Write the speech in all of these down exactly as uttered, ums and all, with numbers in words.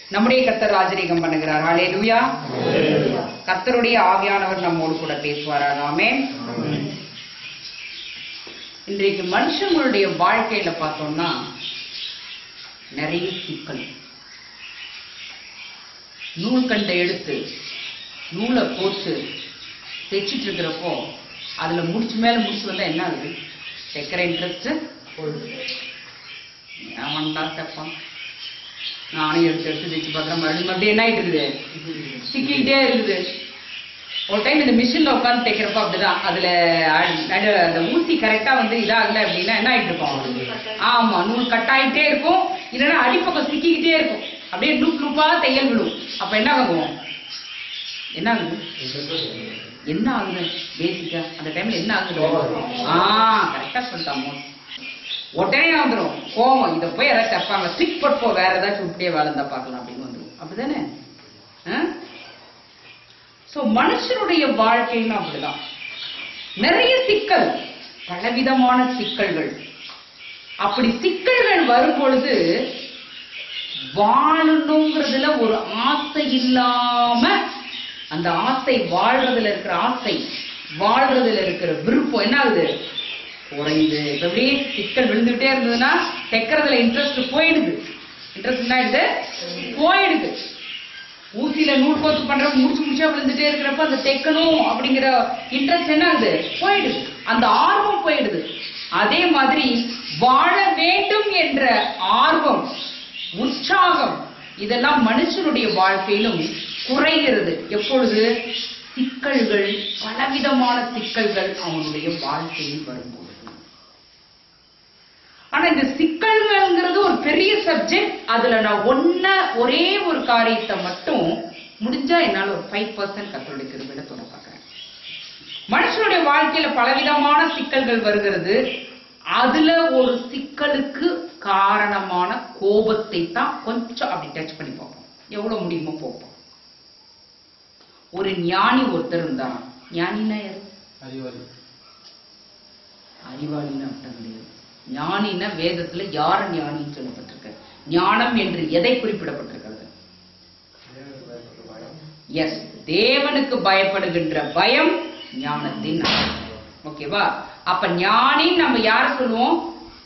நம்முடைய கர்த்தர் ராஜரீகம் பண்ணுகிறார். ஹல்லேலூயா. கர்த்தருடைய ஆவியானவர் நம்மோடு கூட பேசுவாராக. ஆமென். இன்றைக்கு மனுஷங்களுடைய வாழ்க்கையில பார்த்தோம்னா நிறைய சிக்கல். நூல் கண்டை எடுத்து நூலை போட்டு தைச்சிட்டு இருக்கிறப்போ அதுல முடிச்சு மேல முடிச்சு வந்தா என்ன ஆகுது? தைக்கிற இன்ட்ரெஸ்ட் அவன் தான் தைப்பான். நானும் எடுத்து எடுத்து தைச்சு பார்க்குறேன். மறுபடியும் மறுபடியும் என்ன ஆயிட்டு இருக்குது? சிக்கிக்கிட்டே இருக்குது. ஒரு டைம் இந்த மிஷின்ல உட்காந்து தைக்கிறப்ப அப்படிதான். அதுல அந்த ஊசி கரெக்டா வந்து இதாகல அப்படின்னா என்ன ஆயிட்டு இருக்கும்? ஆமா, நூல் கட் ஆகிட்டே இருக்கும். இல்லைன்னா அடிப்பக்கம் சிக்கிக்கிட்டே இருக்கும். அப்படியே லூப் லூப்பா தையல் விடும். அப்ப என்ன ஆகும்? என்ன ஆகுது? என்ன ஆகுது? பேசிக்கா அந்த டைம்ல என்ன ஆகுது? ஆஹ் கரெக்டா சொல்லிட்டாமோ. உடனே வந்துடும் கோவம். இதை போய் யாராவது தப்பாங்க ஸ்டிக் போ, வேற ஏதாச்சும் இப்படியே வேலைந்தா பார்க்கலாம் அப்படின்னு வந்துடும். அப்படிதானே? சோ மனுஷனுடைய வாழ்க்கைன்னு அப்படிதான். நிறைய சிக்கல், பலவிதமான சிக்கல்கள். அப்படி சிக்கல்கள் வரும் பொழுது வாழணுங்கிறதுல ஒரு ஆசை இல்லாம, அந்த ஆசை வாழ்றதுல இருக்கிற ஆசை, வாழ்றதுல இருக்கிற விருப்பம் என்ன ஆகுது? குறைந்து. அப்படியே சிக்கல் விழுந்துகிட்டே இருந்ததுன்னா தைக்கிறதுல இன்ட்ரெஸ்ட் போயிடுது. இன்ட்ரெஸ்ட் என்ன ஆயிடுது? போயிடுது. ஊசியில நூல் கோத்து பண்ற முடிச்சு முடிச்சா விழுந்துட்டே இருக்கிறப்ப அந்த தைக்கணும் அப்படிங்கிற இன்ட்ரெஸ்ட் என்ன ஆகுது? போயிடுது. அந்த ஆர்வம் போயிடுது. அதே மாதிரி வாழ வேண்டும் என்ற ஆர்வம், உற்சாகம், இதெல்லாம் மனுஷனுடைய வாழ்க்கையிலும் குறைகிறது. எப்பொழுது? சிக்கல்கள், பலவிதமான சிக்கல்கள் அவனுடைய வாழ்க்கையில் வரும்போது. ஆனா இந்த சிக்கல்கள்ங்கிறது ஒரு பெரிய சப்ஜெக்ட். அதுல நான் ஒன்ன ஒரே ஒரு காரியத்தை மட்டும் முடிஞ்சா என்னால ஒரு ஃபைவ் பர்சன்ட் கத்தருடைய கிருபையில சொல்ல பார்க்கிறேன். மனுஷனுடைய வாழ்க்கையில பலவிதமான சிக்கல்கள் வருகிறது. அதுல ஒரு சிக்கலுக்கு காரணமான கோபத்தை தான் கொஞ்சம் அப்படி டச் பண்ணி பார்ப்போம். எவ்வளவு முடியுமோ பார்ப்போம். ஒரு ஞானி ஒருத்தர் இருந்தாராம். ஞானின்னா யாரு? அறிவாளி. அறிவாளின்னு அர்த்தம் கிடையாது. ஞானின்னா வேதத்துல யார ஞானின்னு சொல்லப்பட்டிருக்கு? ஞானம் என்று எதை குறிப்பிடப்பட்டிருக்கிறது? எஸ், தேவனுக்கு பயப்படுகின்ற பயம் ஞானத்தின். ஓகேவா? அப்ப ஞானி நம்ம யார சொல்லுவோம்?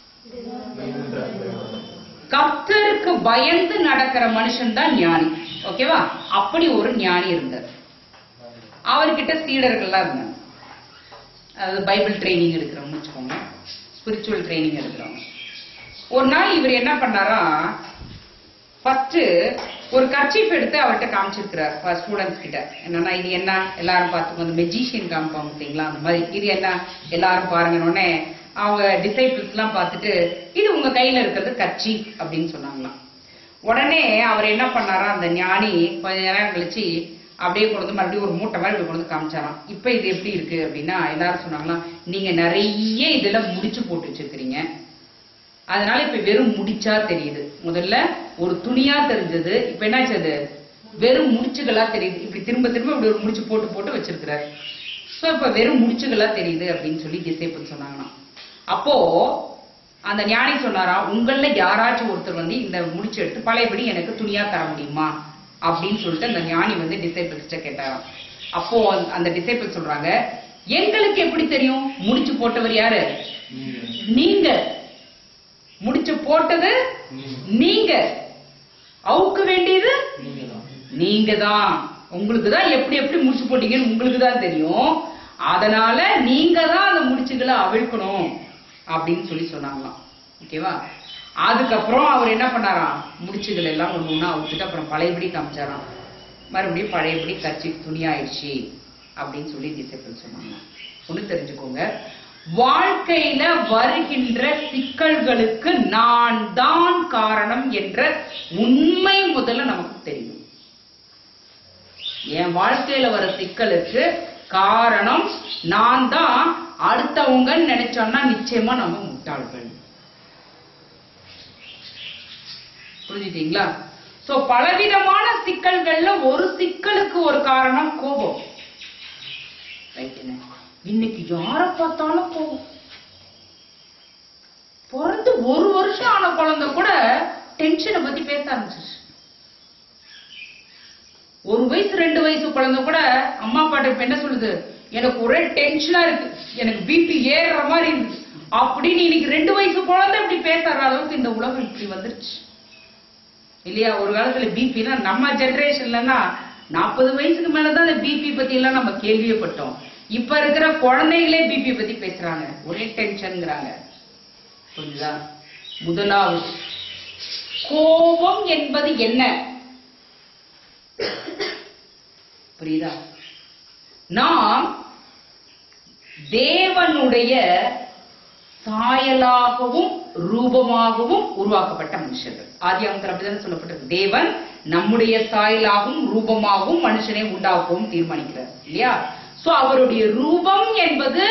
கர்த்தருக்கு பயந்து நடக்கிற மனுஷன் தான் ஞானி. ஓகேவா? அப்படி ஒரு ஞானி இருந்தார். அவர்கிட்ட சீடர்கள்லாம் இருந்தாங்க. அதாவது பைபிள் ட்ரைனிங் எடுக்கிறவங்க வச்சுக்கோங்க, ஸ்பிரிச்சுவல் ட்ரைனிங் எடுக்கிறவங்க. ஒரு நாள் இவர் என்ன பண்ணாரா, ஃபர்ஸ்ட் ஒரு கர்ச்சீப் எடுத்து அவர்கிட்ட காமிச்சிருக்கிறார் ஸ்டூடெண்ட்ஸ் கிட்ட. என்னன்னா இது என்ன எல்லாரும் பார்த்துக்கோ, அந்த மெஜிஷியன் காமிப்பாங்க பார்த்தீங்களா, அந்த மாதிரி இது என்ன எல்லாரும் பாருங்கன்னு அவங்க டிசைபிள்ஸ் எல்லாம் பார்த்துட்டு இது உங்க கையில இருக்கிறது கர்ச்சீப் அப்படின்னு சொன்னாங்களாம். உடனே அவர் என்ன பண்ணாரா, அந்த ஞானி கொஞ்ச நேரம் கழிச்சு அப்படியே கொண்டு மறுபடியும் ஒரு மூட்டை மாதிரி கொண்டு வந்து காமிச்சாராம். இப்ப இது எப்படி இருக்கு அப்படின்னா எல்லாரும் சொன்னாங்களாம், நீங்க நிறைய இதுல முடிச்சு போட்டு வச்சிருக்கிறீங்க, அதனால இப்ப வெறும் முடிச்சா தெரியுது. முதல்ல ஒரு துணியா தெரிஞ்சது, இப்ப என்னாச்சு? வெறும் முடிச்சுகளா தெரியுது. இப்படி திரும்ப திரும்ப இப்படி ஒரு முடிச்சு போட்டு போட்டு வச்சிருக்கிறாரு. சோ இப்ப வெறும் முடிச்சுகளா தெரியுது அப்படின்னு சொல்லி டிசைபிள் சொன்னாங்களாம். அப்போ அந்த ஞானி சொன்னாராம், உங்கள யாராச்சும் ஒருத்தர் வந்து இந்த முடிச்சு எடுத்து பழையபடி எனக்கு துணியா தர முடியுமா அப்படின்னு சொல்லிட்டு அந்த ஞானி வந்து டிசைபிள்ஸ்ட கேட்டாராம். அப்போ அந்த டிசைபிள் சொல்றாங்க, எங்களுக்கு எப்படி தெரியும்? முடிச்சு போட்டவர் யாரு? நீங்க. முடிச்சு போட்டது நீங்க, அவுக்க வேண்டியது நீங்க தான். உங்களுக்கு தான் எப்படி எப்படி முடிச்சு போட்டீங்கன்னு உங்களுக்கு தான் தெரியும். அதனால நீங்க தான் அந்த முடிச்சுகளை அவிழ்க்கணும் அப்படின்னு சொல்லி சொன்னாங்களாம். ஓகேவா? அதுக்கப்புறம் அவர் என்ன பண்ணாராம், முடிச்சுகள் எல்லாம் ஒண்ணு ஒண்ணா அவுத்துட்டு அப்புறம் பழையபடி காமிச்சாராம். மறுபடியும் பழையபடி கட்சி துணி ஆயிடுச்சு அப்படின்னு சொல்லி டிசைபிள் சொன்னாங்க. ஒண்ணு தெரிஞ்சுக்கோங்க, வாழ்க்கையில வருகின்ற சிக்கல்களுக்கு நான் தான் காரணம் என்ற உண்மை முதல்ல நமக்கு தெரியும். என் வாழ்க்கையில வர சிக்கலுக்கு காரணம் நான் தான். அடுத்தவங்க நினைச்சோம்னா நிச்சயமா நம்ம முட்டாள்கள். புரிஞ்சுட்டீங்களா? சோ பலவிதமான சிக்கல்கள்ல ஒரு சிக்கலுக்கு ஒரு காரணம் கோபம். இன்னைக்கு யார பார்த்தாலும் கோபம். பிறந்து ஒரு வருஷம் ஆன குழந்தை கூட டென்ஷனை பத்தி பேச ஆரம்பிச்சிருச்சு. ஒரு வயசு ரெண்டு வயசு குழந்தை கூட அம்மா அப்பாட்ட இப்ப என்ன சொல்லுது, எனக்கு ஒரே டென்ஷனா இருக்கு, எனக்கு பிபி ஏறுற மாதிரி இருக்கு அப்படின்னு இன்னைக்கு ரெண்டு வயசு குழந்தை இப்படி பேசுற அளவுக்கு இந்த உலகம் இப்படி வந்துருச்சு இல்லையா? ஒரு காலத்துல பிபினா நம்ம ஜெனரேஷன்லன்னா நாற்பது வயசுக்கு மேலதான் இந்த பிபி பத்தி எல்லாம் நம்ம கேள்வியப்பட்டோம். இப்ப இருக்கிற குழந்தைகளே பிபி பத்தி பேசுறாங்க, ஒரே டென்ஷன்ங்கிறாங்க. புரியுதா? முதலாவது கோபம் என்பது என்ன? புரியுதா? நாம் தேவனுடைய சாயலாகவும் ரூபமாகவும் உருவாக்கப்பட்ட மனுஷர்கள். ஆதியாகமத்தில் அப்படிதான் சொல்லப்பட்டது. தேவன் நம்முடைய சாயலாகவும் ரூபமாகவும் மனுஷனை உண்டாக்கவும் தீர்மானிக்கிறார் இல்லையா? சோ அவருடைய ரூபம் என்பது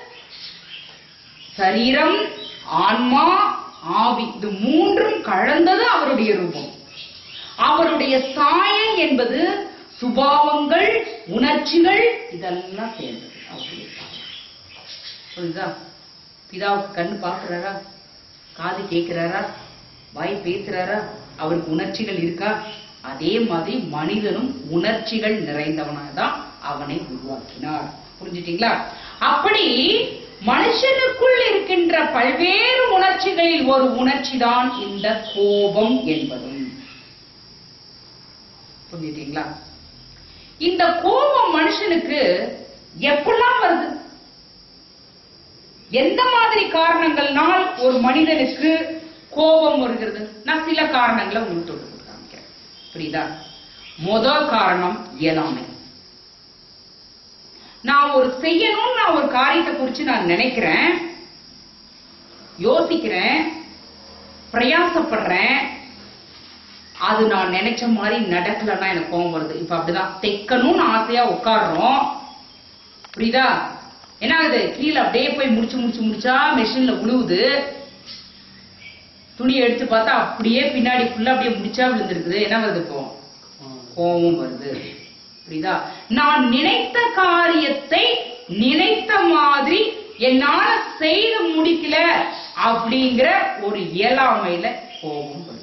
சரீரம், ஆன்மா, ஆவி, இது மூன்றும் கலந்தது அவருடைய ரூபம். அவருடைய சாயல் என்பது சுபாவங்கள், உணர்ச்சிகள், இதெல்லாம் சேர்ந்தது. புரியுதா? பிதாவுக்கு கண்ணு பாக்குறாரா, காது கேட்கிறாரா, வாய் பேசுறாரா, அவருக்கு உணர்ச்சிகள் இருக்கா? அதே மாதிரி மனிதனும் உணர்ச்சிகள் நிறைந்தவனாதான் அவனை உருவாக்கினார். புரிஞ்சுட்டீங்களா? அப்படி மனுஷனுக்குள் இருக்கின்ற பல்வேறு உணர்ச்சிகளில் ஒரு உணர்ச்சி தான் இந்த கோபம் என்பதும். புரிஞ்சுட்டீங்களா? இந்த கோபம் மனுஷனுக்கு எப்பெல்லாம் வருது, எந்த மாதிரி காரணங்கள்னால் ஒரு மனிதனுக்கு கோபம் வருகிறது? நான் சில காரணங்களை உங்களுக்கு தொட்டு காமிக்கிறேன். புரியுதா? முதல் காரணம் இயலாமை. நான் ஒரு செய்யணும், நான் ஒரு காரியத்தை குறிச்சு நான் நினைக்கிறேன், யோசிக்கிறேன், பிரயாசப்படுறேன், அது நான் நினைச்ச மாதிரி நடக்கலன்னா எனக்கு கோபம் வருது. இப்ப அப்படிதான் தைக்கணும்னு ஆசையா உட்காடுறோம். புரியுதா? என்ன ஆகுது? கீழே அப்படியே போய் முடிச்சு முடிச்சு முடிச்சா மெஷின்ல உழுவுது. துணியை எடுத்து பார்த்தா அப்படியே பின்னாடி ஃபுல்லா அப்படியே முடிச்சா விழுந்துருக்குது. என்ன வருது? இப்போ கோபம் வருது. புரியுதா? நான் நினைத்த காரியத்தை நினைத்த மாதிரி என்னால செய்து முடிக்கல அப்படிங்கிற ஒரு இயலாமையில கோபம் வருது.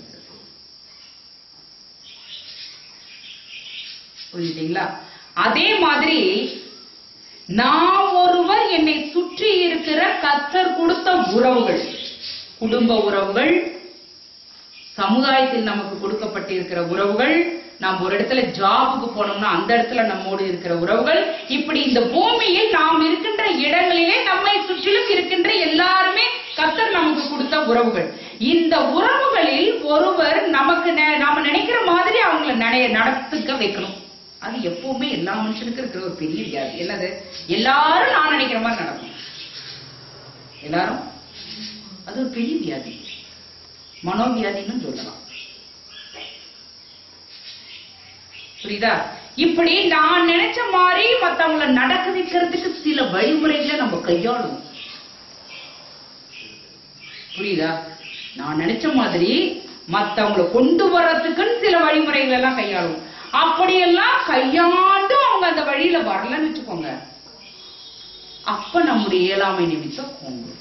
புரியுதுங்களா? அதே மாதிரி நான் ஒருவர் என்னை சுற்றி இருக்கிற கர்த்தர் கொடுத்த உறவுகள், குடும்ப உறவுகள், சமுதாயத்தில் நமக்கு கொடுக்கப்பட்டிருக்கிற உறவுகள், நாம் ஒரு இடத்துல ஜாபுக்கு போனோம்னா அந்த இடத்துல நம்மோடு இருக்கிற உறவுகள், இப்படி இந்த பூமியில் நாம் இருக்கின்ற இடங்களிலே நம்மை சுற்றிலும் இருக்கின்ற எல்லாருமே கர்த்தர் நமக்கு கொடுத்த உறவுகள். இந்த உறவுகளில் ஒருவர் நமக்கு நாம நினைக்கிற மாதிரி அவங்களை நடத்துக்க வைக்கணும். அது எப்பவுமே எல்லா மனுஷனுக்கு இருக்கிற ஒரு பெரிய வியாதி. என்னது? எல்லாரும் நான் நினைக்கிற மாதிரி நடக்கும். எல்லாரும் அது ஒரு பெரிய வியாதி, மனோவியாதின்னு சொல்லலாம். புரியுதா? இப்படி நான் நினைச்ச மாதிரி மத்தவங்களை நடக்க வைக்கிறதுக்கு சில வழிமுறைகளை நம்ம கையாளும். புரியுதா? நான் நினைச்ச மாதிரி மத்தவங்களை கொண்டு வர்றதுக்குன்னு சில வழிமுறைகள் எல்லாம் கையாளும். அப்படியெல்லாம் கையாண்டு அவங்க அந்த வழியில வரலன்னு வச்சுக்கோங்க, அப்ப நம்முடைய இயலாமை நிமித்தம் கோங்கும்.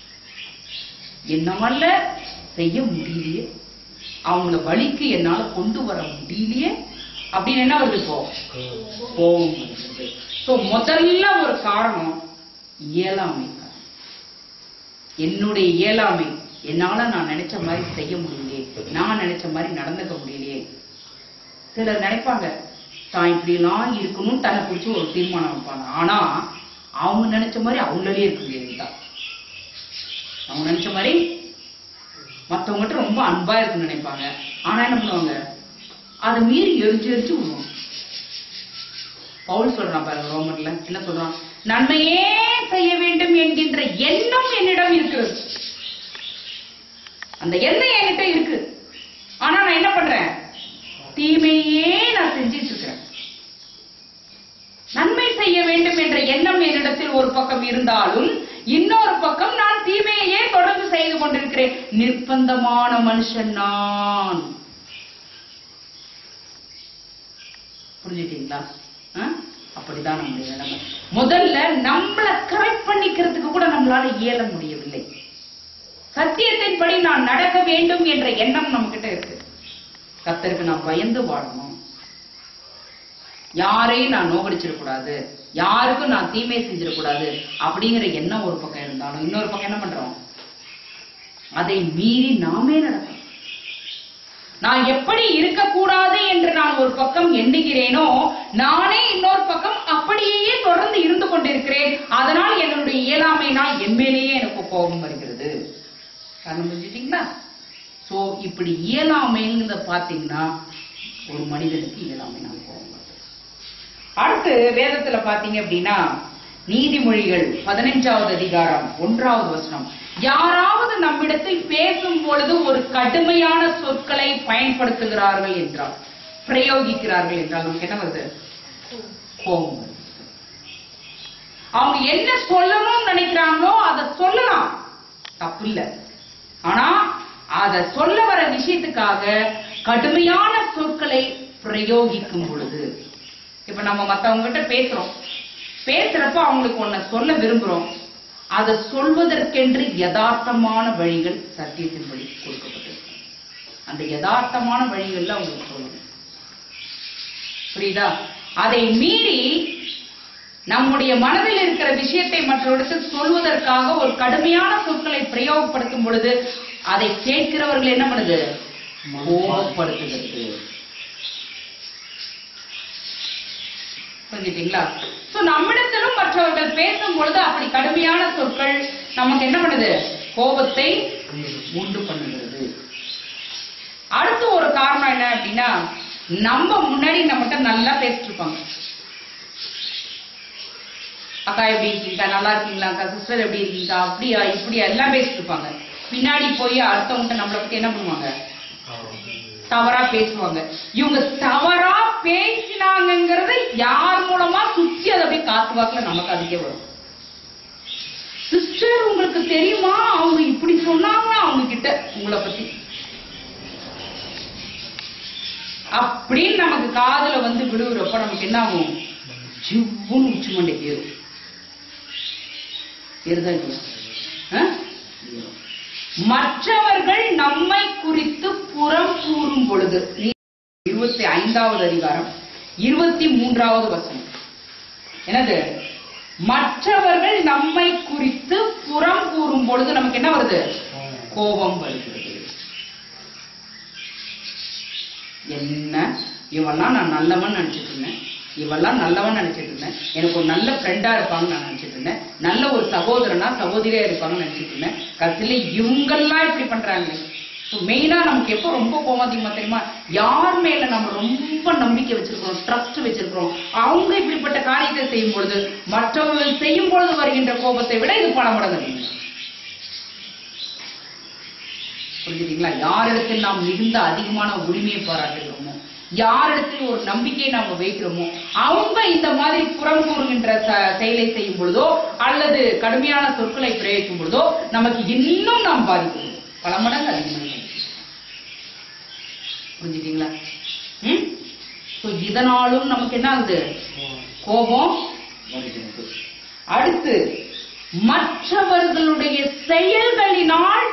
என்னால செய்ய முடியலையே, அவங்கள வழிக்கு என்னால கொண்டு வர முடியலையே அப்படின்னு என்ன வருது? இப்போ கோபம் வருது. சோ முதல்ல ஒரு காரணம் இயலாமை. என்னுடைய இயலாமை, என்னால நான் நினைச்ச மாதிரி செய்ய முடியலையே, நான் நினைச்ச மாதிரி நடந்துக்க முடியலையே. சிலர் நினைப்பாங்க தான் இப்படி எல்லாம் இருக்கணும், தன்னை குறிச்சு ஒரு தீர்மானம் வைப்பாங்க. ஆனா அவங்க நினைச்ச மாதிரி அவங்களே இருக்க முடியாது. அவங்க நினைச்ச மாதிரி மற்றவங்ககிட்ட ரொம்ப அன்பா இருக்குன்னு நினைப்பாங்க. ஆனா என்ன பண்ணுவாங்க? அதை மீறி எரிச்சு எரிச்சு விடுவோம். பவுல் சொல்றான் பாருங்க, ரோமர்ல என்ன சொல்றான்? நன்மையே செய்ய வேண்டும் என்கின்ற எண்ணம் என்னிடம் இருக்கிறது. அந்த எண்ணம் என்கிட்ட இருக்கு, ஆனா நான் என்ன பண்றேன்? தீமையே நான் செஞ்சிட்டு இருக்கிறேன். நன்மை செய்ய வேண்டும் என்ற எண்ணம் என்னிடத்தில் ஒரு பக்கம் இருந்தாலும் இன்னொரு பக்கம் நான் தீமையே தொடர்ந்து செய்து கொண்டிருக்கிறேன். நிர்பந்தமான மனுஷன் நான். புரிஞ்சுட்டீங்களா? அப்படிதான் நம்முடைய நிலைமை. முதல்ல நம்மளை கரெக்ட் பண்ணிக்கிறதுக்கு கூட நம்மளால இயல முடியவில்லை. சத்தியத்தின்படி நான் நடக்க வேண்டும் என்ற எண்ணம் நம்ம கிட்ட இருக்கு. கர்த்தருக்கு நான் பயந்து வாழணும், யாரையும் நான் நோகடிச்சிடக்கூடாது, யாருக்கும் நான் தீமை செஞ்சிடக்கூடாது அப்படிங்கிற எண்ணம் ஒரு பக்கம் இருந்தாலும் இன்னொரு பக்கம் என்ன பண்றோம், அதை மீறி நாமே நடக்கும். நான் எப்படி இருக்கக்கூடாது என்று நான் ஒரு பக்கம் எண்ணுகிறேனோ நானே இன்னொரு பக்கம் அப்படியே தொடர்ந்து இருந்து கொண்டிருக்கிறேன். அதனால் என்னுடைய இயலாமையினால் என் மேலேயே எனக்கு கோபம் வருகிறது. காரணம் புரிஞ்சுட்டீங்களா? சோ இப்படி இயலாமைங்கிறத பாத்தீங்கன்னா ஒரு மனிதனுக்கு இயலாமையினால் கோபம் வருது. அடுத்து வேதத்துல பாத்தீங்க அப்படின்னா நீதிமொழிகள் பதினைஞ்சாவது அதிகாரம் ஒன்றாவது வசனம், யாராவது நம்மிடத்தில் பேசும் பொழுது ஒரு கடுமையான சொற்களை பயன்படுத்துகிறார்கள் என்றால், பிரயோகிக்கிறார்கள் என்றால் நமக்கு என்ன வருது, கோபம் வருது. அவங்க என்ன சொல்லணும்னு நினைக்கிறாங்களோ அதை சொல்லலாம், தப்பு இல்ல. ஆனா அத சொல்ல வர விஷயத்துக்காக கடுமையான சொற்களை பிரயோகிக்கும் பொழுது, இப்ப நம்ம மத்தவங்க கிட்ட பேசுறோம், பேசுறப்ப அவங்களுக்கு ஒன்ன சொல்ல விரும்புறோம், அதை சொல்வதற்கென்று யதார்த்தமான வழிகள் சத்தியத்தின்படி கொடுக்கப்பட்டிருக்கு. அந்த யதார்த்தமான வழிகள்ல அவங்களுக்கு சொல்லணும். புரியுதா? அதை மீறி நம்முடைய மனதில் இருக்கிற விஷயத்தை மற்றவர்களுக்கு சொல்வதற்காக ஒரு கடுமையான சொற்களை பிரயோகப்படுத்தும் பொழுது அதை கேட்கிறவர்கள் என்ன பண்ணுது, கோபப்படுத்துகிறது. புரிஞ்சுட்டீங்களா? சோ நம்மிடத்திலும் மற்றவர்கள் பேசும் பொழுது அப்படி கடுமையான சொற்கள் நமக்கு என்ன பண்ணுது, கோபத்தை உண்டு பண்ணுகிறது. அடுத்து ஒரு காரணம் என்ன அப்படின்னா, நம்ம முன்னாடி நம்மகிட்ட நல்லா பேசிட்டு இருப்பாங்க, அக்கா எப்படி இருக்கீங்க, நல்லா இருக்கீங்களா, அக்கா சிஸ்டர் எப்படி இருக்கீங்க, அப்படியா இப்படியா எல்லாம் பேசிட்டு இருப்பாங்க. பின்னாடி போய் அடுத்தவங்க நம்மளை பத்தி என்ன பண்ணுவாங்க, தவறா பேசுவாங்க. இவங்க தவறா பேசினாங்கிறது யார் மூலமா சுத்தி அதை அப்படியே காத்து வாக்குல நமக்கு அதுக்கே வரும். சிஸ்டர் உங்களுக்கு தெரியுமா, அவங்க இப்படி சொன்னாங்க அவங்க கிட்ட உங்களை பத்தி அப்படின்னு நமக்கு காதுல வந்து விழுவுறப்ப நமக்கு என்ன ஆகும், ஜிவ்வுன்னு உச்சி மண்டை ஏறும். ஏறுதா? மற்றவர்கள் நம்மை குறித்து புறம் கூறும் பொழுது, இருபத்தி ஐந்தாவது அதிகாரம் இருபத்தி மூன்றாவது வசனம் என்னது, மற்றவர்கள் நம்மை குறித்து புறம் கூறும் பொழுது நமக்கு என்ன வருது, கோபம் வருகிறது. என்ன இவெல்லாம் நான் நல்லவன் நினைச்சிட்டு இருந்தேன், இவெல்லாம் நல்லவன் நினைச்சிட்டு இருந்தேன், எனக்கு ஒரு நல்ல ஃப்ரெண்டா இருப்பாங்கன்னு நான் நினைச்சிட்டு இருந்தேன், நல்ல ஒரு சகோதரனா சகோதரியா இருப்பாங்கன்னு நினைச்சிட்டு இருந்தேன், கடைசியில இவங்கெல்லாம் இப்படி பண்றாங்க. மெயினா நமக்கு எப்ப ரொம்ப கோபம் அதிகமா தெரியுமா, யார் மேல நம்ம ரொம்ப நம்பிக்கை வச்சிருக்கிறோம், ட்ரஸ்ட் வச்சிருக்கிறோம், அவங்க இப்படிப்பட்ட காரியத்தை செய்யும் பொழுது மற்றவர்கள் செய்யும் பொழுது வருகின்ற கோபத்தை விட இது பல மடங்கு. புரிஞ்சுட்டீங்களா? யாரிடத்தில் நாம் மிகுந்த அதிகமான உரிமையை பாராட்டுகிறோமோ, யாரிடத்தில் ஒரு நம்பிக்கையை நாம வைக்கிறோமோ, அவங்க இந்த மாதிரி புறம் கூறுகின்ற செயலை செய்யும் பொழுதோ அல்லது கடுமையான சொற்களை பிரயோகிக்கும் பொழுதோ நமக்கு இன்னும் நாம் பாதிக்கிறோம், பல மடங்கு அதிகமாக. புரிஞ்சுட்டீங்களா? ம் இதனாலும் நமக்கு என்ன ஆகுது, கோபம் வருகிறது. அடுத்து மற்றவர்களுடைய செயல்களினால்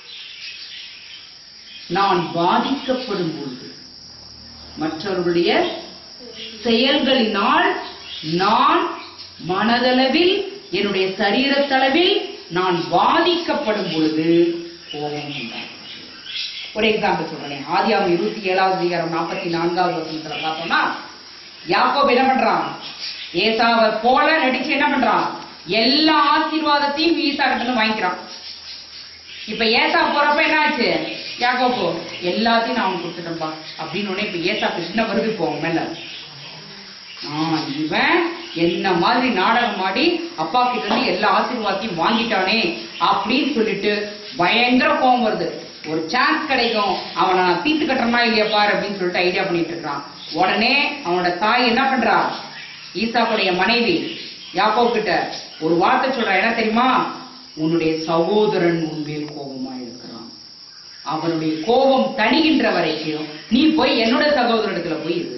நான் பாதிக்கப்படும் பொழுது, மற்றவர்களுடைய செயல்களினால் நான் மனதளவில் என்னுடைய சரீரத்தளவில் நான் பாதிக்கப்படும் பொழுது கோபம் உண்டாகும். ஒரு எக்ஸாம்பிள் சொல்றேன். ஆதியாகமம் இருபத்தி ஏழாவது அதிகாரம் நாற்பத்தி நான்காவது வசனத்துல பார்த்தோம்னா, யாக்கோபு என்ன பண்றான், ஏசாவை போல நடிச்சு என்ன பண்றான், எல்லா ஆசீர்வாதத்தையும் ஈசா கிட்ட வாங்கிக்கிறான். இப்ப ஏசா போறப்ப என்ன ஆச்சு, யாக்கோபு எல்லாத்தையும் நான் அவன் கொடுத்துட்டேன்பா அப்படின்னு உடனே இப்ப ஏசா கிருஷ்ண வருது போவோம் மேல, ஆஹ் இவன் என்ன மாதிரி நாடகம் ஆடி அப்பா கிட்ட இருந்து எல்லா ஆசீர்வாதத்தையும் வாங்கிட்டானே அப்படின்னு சொல்லிட்டு பயங்கர கோபம் வருது. ஒரு சான்ஸ் கிடைக்கும், அவனை நான் தீர்த்து கட்டுறனா இல்லையா பாரு அப்படின்னு சொல்லிட்டு ஐடியா பண்ணிட்டு இருக்கான். உடனே அவனோட தாய் என்ன பண்றா, ஈசாக்குடைய மனைவி யாக்கோபு கிட்ட ஒரு வார்த்தை சொல்றா, என்ன தெரியுமா, உன்னுடைய சகோதரன் உன்மேல் கோபமா இருக்கிறான், அவனுடைய கோபம் தணிகின்ற வரைக்கும் நீ போய் என்னோட சகோதரத்துல போய் இருக்கு.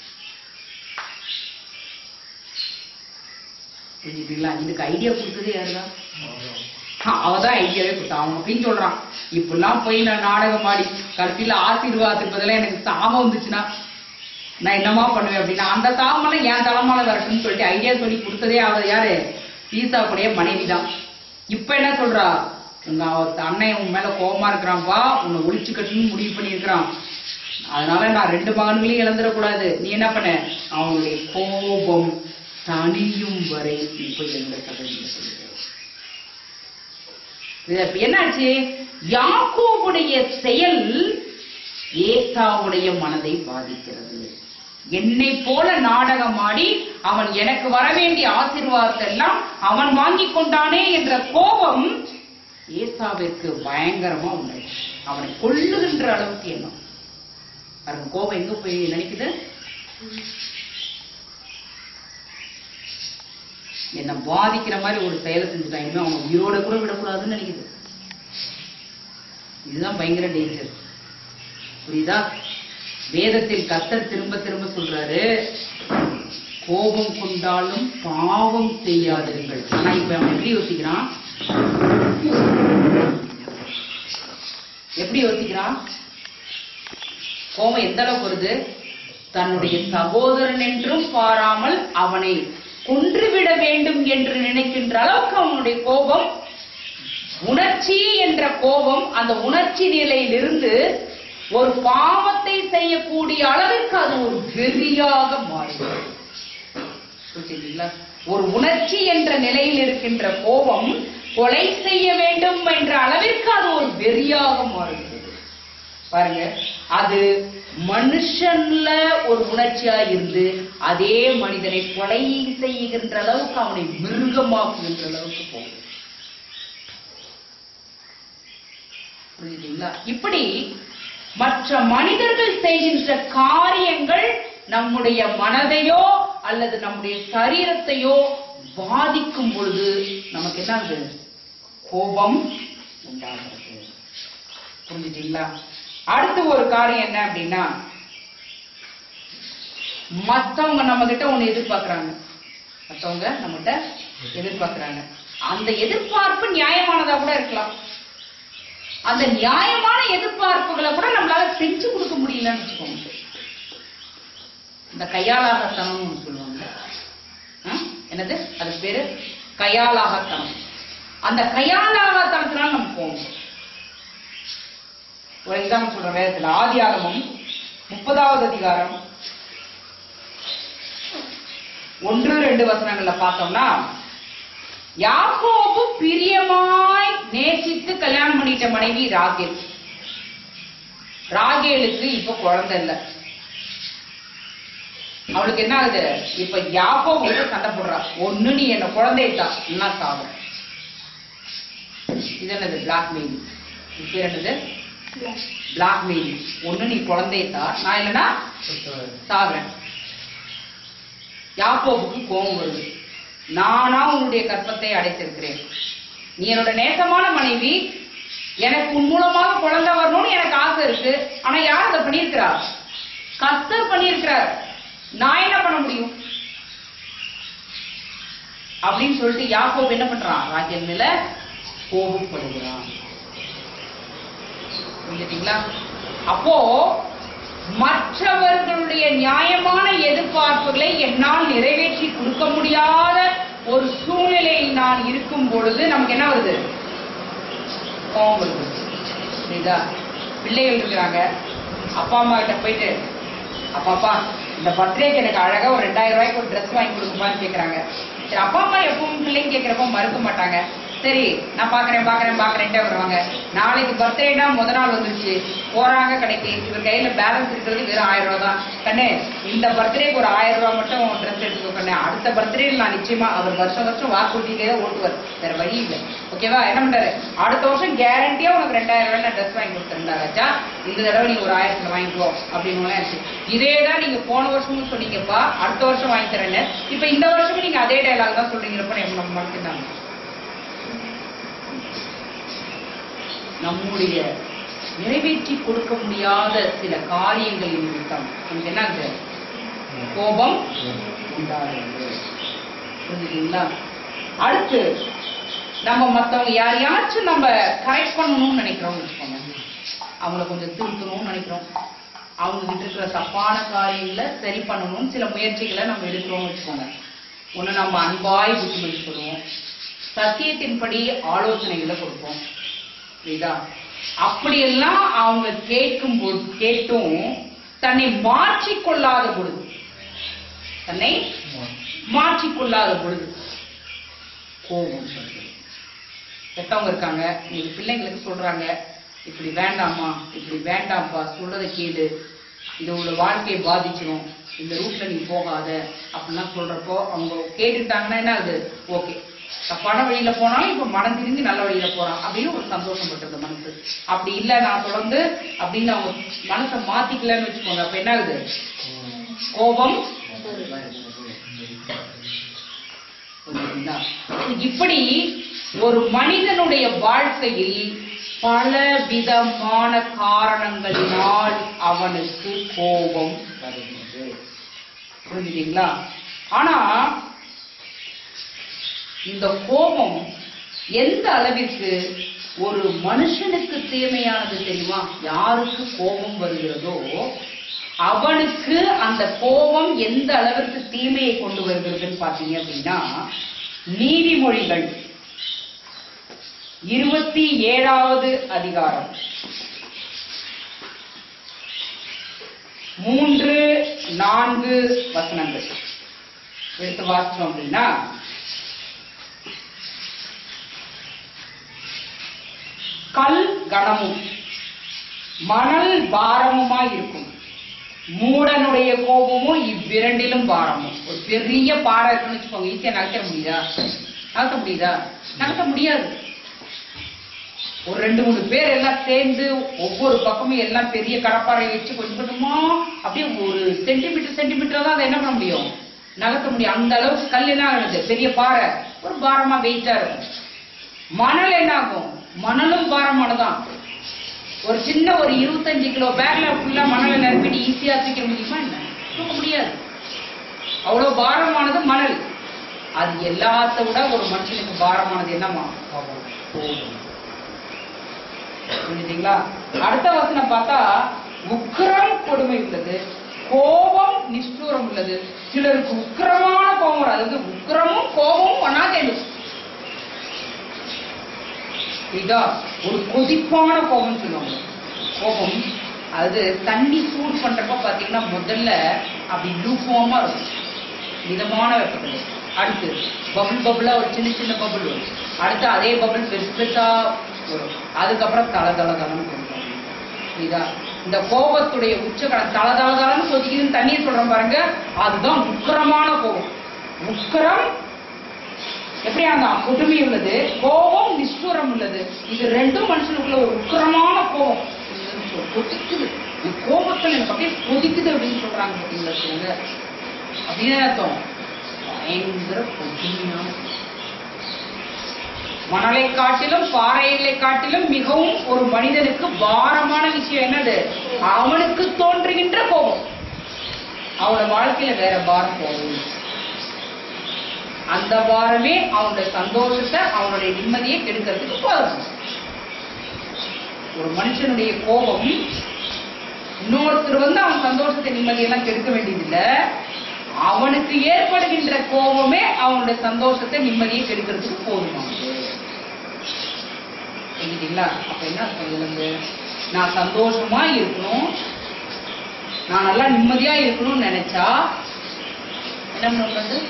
புரிஞ்சுட்டீங்களா? இதுக்கு ஐடியா கொடுத்தது யாருதான், அவதான் ஐடியாவே கொடுத்தான். அவன் அப்படின்னு சொல்றான், இப்பெல்லாம் போய் நான் நாடகம் ஆடி கடைசியில ஆசீர்வாதத்துக்கு பதிலா எனக்கு சாபம் வந்துச்சுன்னா நான் என்னமா பண்ணுவேன் அப்படின்னா அந்த சாமெல்லாம் என் தலைமால வரட்டும்னு சொல்லிட்டு ஐடியா சொல்லி கொடுத்ததே அவர் யாரு, ஈசாவுடைய மனைவி தான். இப்ப என்ன சொல்றா, உங்க அண்ணன் உன் மேல கோபமா இருக்கிறான்பா, உன்னை ஒழிச்சு கட்டணும்னு முடிவு பண்ணிருக்கிறான், அதனால நான் ரெண்டு மகன்களையும் இழந்துடக்கூடாது, நீ என்ன பண்ண, அவனுடைய கோபம் தனியும் வரை இப்ப எந்த கதை சொல்லுங்க. என்னாச்சு, யாக்கோபுடைய செயல் ஏசாவுடைய மனதை பாதிக்கிறது. என்னை போல நாடகமாடி அவன் எனக்கு வர வேண்டிய ஆசீர்வாதத்தை எல்லாம் அவன் வாங்கி கொண்டானே என்ற கோபம் ஏசாவிற்கு பயங்கரமா உண்டு. அவனை கொல்லுகின்ற அளவுக்கு எண்ணம். அவன் கோபம் எங்க போய் நினைக்குது, என்ன பாதிக்கிற மாதிரி ஒரு செயலை செஞ்சுட்டான், இனிமே அவன் உயிரோட கூட விடக்கூடாதுன்னு நினைக்குது. இதுதான் பயங்கர டேஞ்சர். புரியுதா? வேதத்தில் கர்த்தர் திரும்ப திரும்ப சொல்றாரு, கோபம் கொண்டாலும் பாவம் செய்யாதீர்கள். ஆனா இப்ப அவன் எப்படி யோசிக்கிறான், எப்படி யோசிக்கிறான், கோபம் எந்த அளவுக்கு வருது, தன்னுடைய சகோதரன் என்றும் பாராமல் அவனை கொன்றுவிட வேண்டும் என்று நினைக்கின்ற அளவுக்கு அவனுடைய கோபம், உணர்ச்சி என்ற கோபம் அந்த உணர்ச்சி நிலையிலிருந்து ஒரு பாவத்தை செய்யக்கூடிய அளவிற்கு அது ஒரு வெறியாக மாறுகிறது. ஒரு உணர்ச்சி என்ற நிலையில் இருக்கின்ற கோபம் கொலை செய்ய வேண்டும் என்ற அளவிற்கு அது ஒரு வெறியாக மாறுகிறது. பாருங்க, அது மனுஷன்ல ஒரு உணர்ச்சியா இருந்து அதே மனிதனை கொலை செய்கின்ற அளவுக்கு, அவனை மிருகமாக்குகின்ற அளவுக்கு போகும். புரியுதுங்களா? இப்படி மற்ற மனிதர்கள் செய்கின்ற காரியங்கள் நம்முடைய மனதையோ அல்லது நம்முடைய சரீரத்தையோ பாதிக்கும் பொழுது நமக்கு என்ன ஆகுது, கோபம் உண்டாகிறது. புரிஞ்சுட்டீங்களா? அடுத்து ஒரு காரியம் என்ன அப்படின்னா, மத்தவங்க நம்ம கிட்ட ஒண்ணு எதிர்பார்க்கிறாங்க, மத்தவங்க நம்ம கிட்ட எதிர்பார்க்கிறாங்க. அந்த எதிர்பார்ப்பு நியாயமானதா கூட இருக்கலாம். அந்த நியாயமான எதிர்பார்ப்புகளை கூட நம்மளால செஞ்சு கொடுக்க முடியலன்னு வச்சுக்கோங்க. இந்த கையாளாகத்தனம் சொல்லுவாங்க, என்னது அது பேரு, கையாளாகத்தனம். அந்த கையாளாகத்தனத்தினால நம்ம போகணும். ஒரு எக்ஸாம்பிள் சொல்ற, வேதத்துல ஆதியாகமம் முப்பதாவது அதிகாரம் ஒன்று ரெண்டு வசனங்கள்ல பார்த்தோம்னா, யாக்கோபு பிரியமாய் நேசித்து கல்யாணம் பண்ணிட்ட மனைவி ராகேல். ராகேலுக்கு இப்ப குழந்தை இல்ல. அவளுக்கு என்ன ஆகுது, இப்ப யாக்கோபு சண்டை போடுறா, ஒண்ணு நீ என்ன குழந்தைத்தா என்ன சாகும். இது என்னது, பிளாக்மெயில். இது பேர் என்னது, பிளாக்மெயில். ஒண்ணு நீ குழந்தைத்தா, நான் இல்லைன்னா சாகுறேன். யாக்கோபுக்கு கோபம் வருது, நானா உன்னுடைய கற்பத்தை அடைத்திருக்கிறேன், நீ என்னோட நேசமான மனைவி, எனக்கு உன் மூலமாக குழந்தை வரணும்னு எனக்கு ஆசை இருக்கு, ஆனா யார் அதை பண்ணியிருக்கிறார், கர்த்தர் பண்ணியிருக்கிறார், நான் என்ன பண்ண முடியும் அப்படின்னு சொல்லிட்டு யாக்கோபு என்ன பண்றான், ராகேல் மேல கோபப்படுகிறான். புரியுதுங்களா? அப்போ மற்றவர்களுடைய நியாயமான எதிர்பார்ப்புகளை என்னால் நிறைவேற்றி கொடுக்க முடியாத ஒரு சூழ்நிலையில் நான் இருக்கும் பொழுது நமக்கு என்ன வருது, கோபம் வருது. புரியுதா? பிள்ளைகள் இருக்கிறாங்க, அப்பா அம்மா கிட்ட போயிட்டு, அப்பாப்பா இந்த பர்த்டேக்கு எனக்கு அழகா ஒரு ரெண்டாயிரம் ரூபாய்க்கு ஒரு ட்ரெஸ் வாங்கி கொடுக்குமான்னு கேட்கறாங்க. சரி, அப்பா அம்மா எப்பவும் பிள்ளைங்க கேட்கிறப்ப மறுக்க மாட்டாங்க. சரி நான் பாக்குறேன் பாக்குறேன் பாக்குறேன்ட்டே வருவாங்க. நாளைக்கு பர்த்டேனா முத நாள் வந்துருச்சு, போறாங்க கடைக்கு, இவர் கையில பேலன்ஸ் இருக்கிறது வெறும் ஆயிரம் ரூபாய் தான். கண்ணு இந்த பர்த்டேக்கு ஒரு ஆயிரம் ரூபாய் மட்டும் ட்ரெஸ் எடுத்துக்கோ கண்ணு, அடுத்த பர்த்டே நான் நிச்சயமா, அவர் வருஷம் வருஷம் வாக்குறுதியிலே தான் ஓட்டுவார், வேற வழி இல்லை. ஓகேவா? என்ன பண்றாரு, அடுத்த வருஷம் கேரண்டியா உனக்கு ரெண்டாயிரம் ரூபாய் நான் ட்ரெஸ் வாங்கி கொடுத்துருந்தாராச்சா, இந்த தடவை நீங்க ஒரு ஆயிரத்துல வாங்கிக்குவோம் அப்படின்னு. இதே தான் நீங்க போன வருஷமும் சொன்னீங்கப்பா, அடுத்த வருஷம் வாங்கி தரேன்னு, இப்ப இந்த வருஷமும் நீங்க அதே டைலாக் தான் சொல்றீங்கிறப்ப நம்ம மறந்துட்டாங்க. நம்முடைய நிறைவேற்றி கொடுக்க முடியாத சில காரியங்களின் நிமித்தம் நமக்கு என்ன ஆகுது, கோபம் உண்டாகுது. புரிஞ்சுங்களா? அடுத்து நம்ம மத்தவங்க யாரையாச்சும் நம்ம கரெக்ட் பண்ணணும்னு நினைக்கிறோம் வச்சுக்கோங்க, அவங்கள கொஞ்சம் திருத்தணும்னு நினைக்கிறோம், அவங்க கிட்ட இருக்கிற தப்பான காரியங்களை சரி பண்ணணும்னு சில முயற்சிகளை நம்ம எடுக்கிறோம்னு வச்சுக்கோங்க. ஒண்ணு நம்ம அன்பாய் புத்திமதி சொல்லுவோம், சத்தியத்தின்படி ஆலோசனைகளை கொடுப்போம். புரியுதா? அப்படியெல்லாம் அவங்க கேட்கும் போது கேட்டும் தன்னை மாற்றிக்கொள்ளாத பொழுது தன்னை மாற்றிக்கொள்ளாத பொழுது கோபம் சொல்றது. பெற்றவங்க இருக்காங்க, நீங்க பிள்ளைங்களுக்கு சொல்றாங்க, இப்படி வேண்டாமா, இப்படி வேண்டாம்ப்பா, சொல்றதை கேளு, இது உங்களோட வாழ்க்கையை பாதிச்சிடும், இந்த ரூட்ல நீ போகாத அப்படிலாம் சொல்றப்போ அவங்க கேட்டுட்டாங்கன்னா என்ன அது ஓகே, தப்பான வழியில போனாலும் இப்ப மனம் திரும்பி நல்ல வழியில போறான் அப்படின்னு ஒரு சந்தோஷம் பட்டுறது மனசு. அப்படி இல்ல நான் தொடர்ந்து அப்படின்னு அவங்க மனசை மாத்திக்கலன்னு வச்சுக்கோங்க, அப்ப என்ன ஆகுது, கோபம். இப்படி ஒரு மனிதனுடைய வாழ்க்கையில் பல விதமான காரணங்களினால் அவனுக்கு கோபம் வருகிறது. புரிஞ்சுட்டீங்களா? ஆனா இந்த கோபம் எந்த அளவிற்கு ஒரு மனுஷனுக்கு தீமையானது தெரியுமா? யாருக்கு கோபம் வருகிறதோ அவனுக்கு அந்த கோபம் எந்த அளவிற்கு தீமையை கொண்டு வருகிறதுன்னு பாத்தீங்க அப்படின்னா, நீதிமொழிகள் இருபத்தி ஏழாவது அதிகாரம் மூன்று நான்கு வசனங்கள் எடுத்து வாசிச்சோம் அப்படின்னா, கல் கனமும் மணல் பாரமுமா இருக்கும், மூடனுடைய கோபமும் இவ்விரண்டிலும் பாரமும். ஒரு பெரிய பாறை இருக்குன்னு வச்சுக்கோங்க, ஈஸியா நகர்த்த முடியுதா? நகர்த்த முடியுதா? நகர்த்த முடியாது. ஒரு ரெண்டு மூணு பேர் எல்லாம் சேர்ந்து ஒவ்வொரு பக்கமும் எல்லாம் பெரிய கடப்பாறை வச்சு கொஞ்சம் கொஞ்சமா அப்படியே ஒரு சென்டிமீட்டர் சென்டிமீட்டர் தான் அதை என்ன பண்ண முடியும், நகர்த்த முடியும். அந்த அளவுக்கு கல் என்ன ஆகுது, பெரிய பாறை ஒரு பாரமா வெயிட்டா இருக்கும். மணல் என்ன ஆகும், மணலும் பாரமானதான். ஒரு சின்ன ஒரு இருபத்தஞ்சு கிலோ பேக்ல ஃபுல்லா மணலை நிரப்பிட்டு ஈஸியா தூக்க முடியுமா? என்ன தூக்க முடியாது. அவ்வளவு பாரமானது மணல். அது எல்லாத்த விட ஒரு மனுஷனுக்கு பாரமானது என்னமா, புரிஞ்சுட்டீங்களா? அடுத்த வசனம் பார்த்தா, உக்கிரம் கொடுமை உள்ளது, கோபம் நிஷ்டூரம் உள்ளது. சிலருக்கு உக்கிரமான கோபம், அதாவது உக்கிரமும் கோபமும் ஒன்னா சேர்ந்து இதா ஒரு கொதிப்பான கோபம் சொல்லுவாங்க. கோபம் அது தண்ணி சூடு பண்றப்ப பாத்தீங்கன்னா முதல்ல அப்படி லூஃபாமா இருக்கும், மிதமான வெப்பத்தில். அடுத்து பபுள் பபுளா ஒரு சின்ன சின்ன பபுள் வரும், அடுத்து அதே பபுள் பெருசு பெருசா வரும், அதுக்கப்புறம் தள தள தளன்னு கொடுக்கும். இதா இந்த கோபத்துடைய உச்சகடம் தள தள தளன்னு கொதிக்குதுன்னு தண்ணியை சொல்றோம் பாருங்க, அதுதான் உக்கிரமான கோபம். உக்கிரம் எப்படியா கொடுமை உள்ளது, கோபம் நிஷ்டூரம் உள்ளது. இது ரெண்டும் மனுஷனுக்குள்ள ஒரு உக்கிரமான கோபம் கொதிக்குது. கோபத்தில் எனக்கு அப்படியே கொதிக்குது அப்படின்னு சொல்றாங்க பார்த்தீங்களா? சொல்லுங்க அப்படின்னு அர்த்தம், பயங்கர கொடுமையான. மணலை காட்டிலும் பாறைகளை காட்டிலும் மிகவும் ஒரு மனிதனுக்கு பாரமான விஷயம் என்னது, அவனுக்கு தோன்றுகின்ற கோபம். அவனோட வாழ்க்கையில வேற பாரம் போகும். அந்த பாரமே அவனுடைய சந்தோஷத்தை அவனுடைய நிம்மதியை கெடுக்கிறதுக்கு போதும். ஒரு மனுஷனுடைய கோபம் இன்னொருத்தர் வந்து அவன் சந்தோஷத்தை நிம்மதியெல்லாம் கெடுக்க வேண்டியதில்லை, அவனுக்கு ஏற்படுகின்ற கோபமே அவனுடைய சந்தோஷத்தை நிம்மதியை கெடுக்கிறதுக்கு போதுமானது. புரியுதுங்களா? அப்ப என்ன சொல்லுங்க, நான் சந்தோஷமா இருக்கணும், நான் நல்லா நிம்மதியா இருக்கணும்னு நினைச்சா என்ன பண்றது,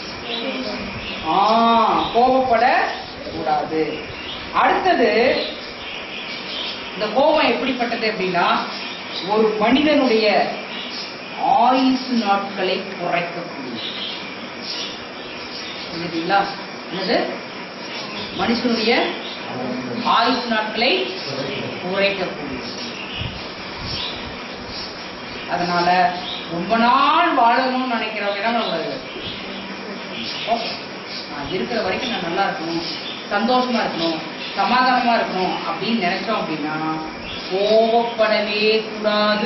கோபப்பட கூடாது. அடுத்தது இந்த கோபம் எப்படிப்பட்டது அப்படின்னா, ஒரு மனிதனுடைய ஆயுசு நாட்களை குறைக்கக்கூடியது. புரியுதுங்களா? என்னது, மனுஷனுடைய ஆயுசு நாட்களை குறைக்கக்கூடியது. அதனால ரொம்ப நாள் வாழணும்னு நினைக்கிறவங்க என்ன, நான் இருக்கிற வரைக்கும் நான் நல்லா இருக்கணும், சந்தோஷமா இருக்கணும், சமாதானமா இருக்கணும் அப்படின்னு நினைச்சோம் அப்படின்னா கோபப்படவே கூடாது.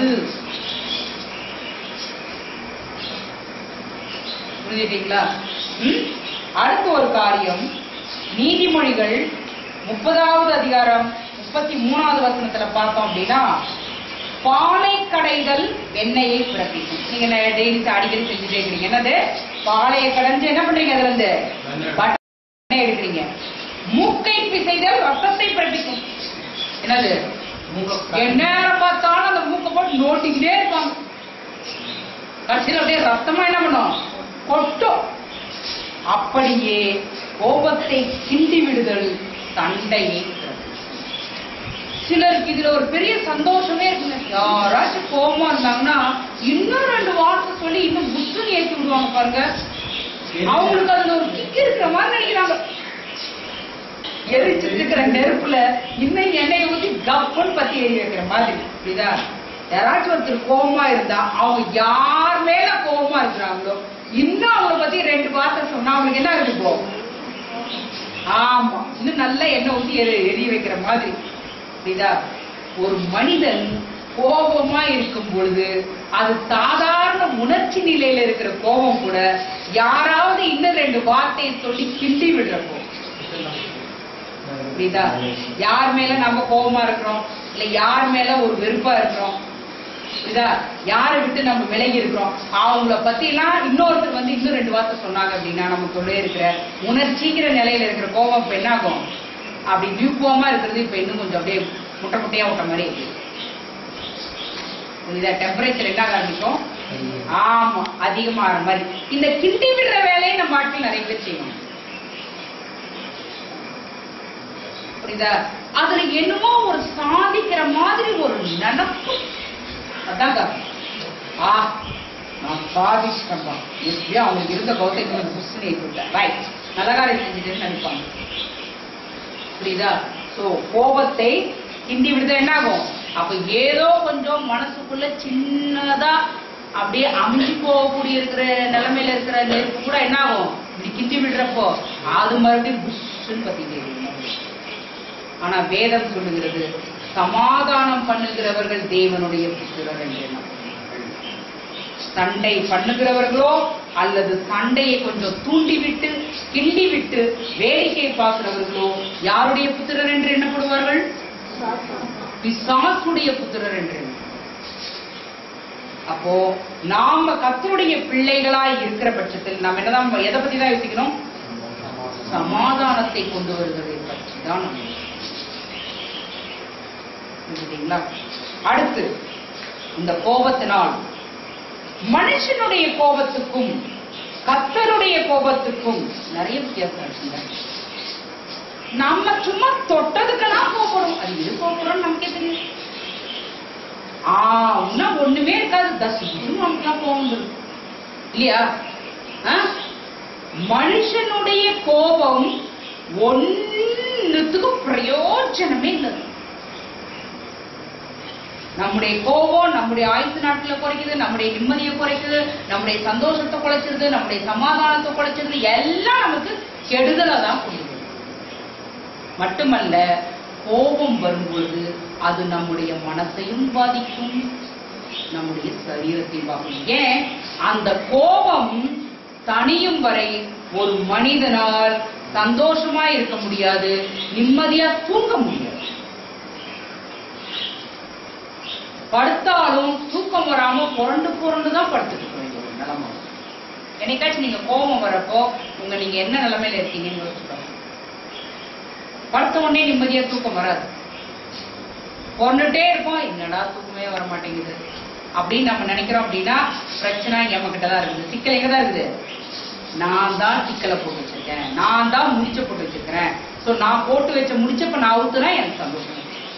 புரிஞ்சுட்டீங்களா? அடுத்த ஒரு காரியம், நீதிமொழிகள் முப்பதாவது அதிகாரம் முப்பத்தி மூணாவது வசனத்துல பார்த்தோம் அப்படின்னா, பாலை கடைதல் வெண்ணெயை பிறப்பிக்கும். நீங்க டெய்லி அடிக்கடி செஞ்சுட்டே இருக்கிறீங்க. என்னது? பாலையை கடைஞ்சு என்ன பண்றீங்க? அதுல இருந்து பட்டர் எடுக்கிறீங்க. மூக்கை பிசைதல் ரத்தத்தை பிறப்பிக்கும். என்னது? நேரம் பார்த்தாலும் அந்த மூக்கை போட்டு நோட்டிக்கிட்டே இருப்பாங்க. கடைசியில் அப்படியே ரத்தமா என்ன பண்ணும்? கொட்டும். அப்படியே கோபத்தை கிண்டி விடுதல் சண்டையை. சிலருக்கு இதுல ஒரு பெரிய சந்தோஷமே இருக்குங்க. யாராச்சும் கோபமா இருந்தாங்கன்னா இன்னும் ரெண்டு வார்த்தை சொல்லி இன்னும் புஷ்னு ஏற்றி விடுவாங்க பாருங்க. அவங்களுக்கு அதுல ஒரு கிக் இருக்கிற மாதிரி நினைக்கிறாங்க. எரிச்சிட்டு இருக்கிற நெருப்புல இன்னும் எண்ணெயை ஊற்றி கப்புன்னு பத்தி எரி வைக்கிற மாதிரி. புரியுதா? யாராச்சும் ஒருத்தர் கோபமா இருந்தா அவங்க யார் மேல கோபமா இருக்கிறாங்களோ இன்னும் அவங்கள பத்தி ரெண்டு வார்த்தை சொன்னா அவங்களுக்கு என்ன இருக்கும்? ஆமா, இன்னும் நல்ல எண்ணெய் ஊற்றி எரி எரிய வைக்கிற மாதிரி. புரியுதா? ஒரு மனிதன் கோபமா இருக்கும் பொழுது அது சாதாரண உணர்ச்சி நிலையில இருக்கிற கோபம் கூட யாராவது இன்னும் ரெண்டு வார்த்தையை சொல்லி கிண்டி விடுறப்போ. புரியுதா? யார் மேல நம்ம கோபமா இருக்கிறோம், இல்ல யார் மேல ஒரு வெறுப்பா இருக்கிறோம், புரியுதா, யாரை விட்டு நம்ம விலகி இருக்கிறோம், அவங்கள பத்தி எல்லாம் இன்னொருத்தர் வந்து இன்னும் ரெண்டு வார்த்தை சொன்னாங்க அப்படின்னா நமக்குள்ளே இருக்கிற உணர்ச்சிங்கிற நிலையில இருக்கிற கோபம் இப்ப என்ன ஆகும்? அப்படி வியூப்பமா இருக்கிறது இப்ப இன்னும் கொஞ்சம் அப்படியே முட்டை முட்டையா விட்ட மாதிரி இருக்கு. புரியுதா? டெம்பரேச்சர் என்ன ஆரம்பிக்கும்? ஆமா, அதிகமாகிற மாதிரி. இந்த கிண்டி விடுற வேலையை நம்ம வாழ்க்கையில் நிறைய பேர் செய்யணும். புரியுதா? அதுல என்னமோ ஒரு சாதிக்கிற மாதிரி ஒரு நினப்பு. அதாங்க ஆ நான் சாதிச்சிட்டேன்பா, எப்படியோ அவங்களுக்கு இருந்த கௌத்தை இன்னொரு புஷ்னு ஏற்பட்டேன், ரைட், நல்ல காரியம் செஞ்சுட்டேன்னு நினைப்பாங்க. புரியுதா? சோ கோபத்தை கிண்டி விடுதா என்ன ஆகும்? அப்ப ஏதோ கொஞ்சம் மனசுக்குள்ள சின்னதா அப்படியே அமுஞ்சி போகக்கூடிய இருக்கிற நிலைமையில இருக்கிற நெருப்பு கூட என்ன ஆகும்? இப்படி கிண்டி விடுறப்போ அது மறுபடியும் புஷ்ன்னு பத்திட்டே. ஆனா வேதம் சொல்லுகிறது சமாதானம் பண்ணுகிறவர்கள் தேவனுடைய புத்திரர் என்று. சண்டை பண்ணுகிறவர்களோ அல்லது சண்டையை கொஞ்சம் தூண்டி விட்டு கிண்டி விட்டு வேடிக்கை பார்க்கிறவர்களோ யாருடைய புத்திரர் என்று எண்ணப்படுவார்கள்? பிசாசுடைய புத்திரர் என்று. அப்போ நாம கர்த்தருடைய பிள்ளைகளாய் இருக்கிற பட்சத்தில் நாம் என்னதான் எதை பத்தி தான் யோசிக்கணும்? சமாதானத்தை கொண்டு வருவதை பற்றி தான். அடுத்து இந்த கோபத்தினால் மனுஷனுடைய கோபத்துக்கும் கர்த்தருடைய கோபத்துக்கும் நிறைய வித்தியாசம் இருக்குங்க. நம்ம சும்மா தொட்டதுக்கெல்லாம் கோபப்படும். அது எது கோபப்படுறோம் நமக்கே தெரியும். ஆஹ் உன்னா ஒண்ணுமே இருக்காது, தசுன்னு நமக்குலாம் கோபம் இருக்கு இல்லையா? மனுஷனுடைய கோபம் ஒன்னுத்துக்கும் பிரயோஜனமே இல்லை. நம்முடைய கோபம் நம்முடைய ஆயுசு நாட்களை குறைக்குது, நம்முடைய நிம்மதியை குறைக்குது, நம்முடைய சந்தோஷத்தை குறைச்சிருது, நம்முடைய சமாதானத்தை குறைச்சிருது, எல்லாம் நமக்கு கெடுதலை தான் கொடுக்குது. மட்டுமல்ல, கோபம் வரும்பொழுது அது நம்முடைய மனசையும் பாதிக்கும், நம்முடைய சரீரத்தையும் பாதிக்கும். ஏன்? அந்த கோபம் தனியும் வரை ஒரு மனிதனால் சந்தோஷமா இருக்க முடியாது, நிம்மதியா தூங்க முடியாது. படுத்தாலும் தூக்கம் வராம புரண்டு புரண்டுதான் படுத்துட்டு போயிடும் ஒரு நிலைமை. என்னைக்காச்சும் நீங்க கோபம் வரப்போ உங்க நீங்க என்ன நிலைமையில இருக்கீங்கன்னு யோசிச்சுக்கோங்க. படுத்த உடனே நிம்மதியா தூக்கம் வராது, புரண்டுட்டே இருப்போம், என்னடா தூக்கமே வர மாட்டேங்குது அப்படின்னு நம்ம நினைக்கிறோம். அப்படின்னா பிரச்சனை நம்ம கிட்டதான் இருக்குது, சிக்கல் எங்கதான் இருக்குது. நான் தான் சிக்கலை போட்டு வச்சிருக்கேன், நான் தான் முடிச்ச போட்டு வச்சிருக்கிறேன். சோ நான் போட்டு வச்ச முடிச்சப்ப நான் அவுத்துனா எனக்கு சந்தோஷம்.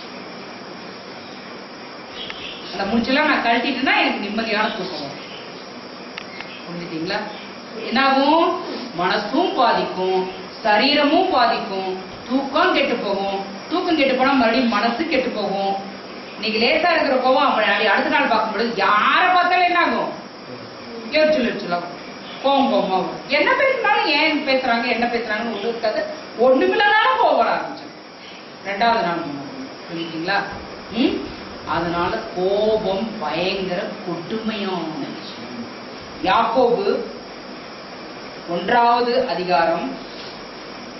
அந்த முடிச்செல்லாம் நான் கழட்டிட்டுனா எனக்கு நிம்மதியான தூக்கம் வரும். புரிஞ்சுட்டீங்களா? என்னாகும்? மனசும் பாதிக்கும், சரீரமும் பாதிக்கும், தூக்கம் கெட்டு போகும். தூக்கம் கெட்டு போனா மறுபடியும் மனசு கெட்டு போகும். இன்னைக்கு லேசா இருக்கிற கோவம் அப்படி அடுத்த நாள் பார்க்கும்பொழுது யாரை பார்த்தாலும் என்ன ஆகும்? எரிச்சல் எரிச்சலாம், கோவம் கோவமா வரும். என்ன பேசினாலும் ஏன் பேசுறாங்க என்ன பேசுறாங்கன்னு ஒண்ணு இருக்காது, ஒண்ணுமில்லனாலும் கோவம் வர ஆரம்பிச்சோம் ரெண்டாவது நாள். புரிஞ்சுட்டீங்களா? ம் அதனால கோபம் பயங்கர கொடுமையான விஷயம். யாக்கோபு ஒன்றாவது அதிகாரம்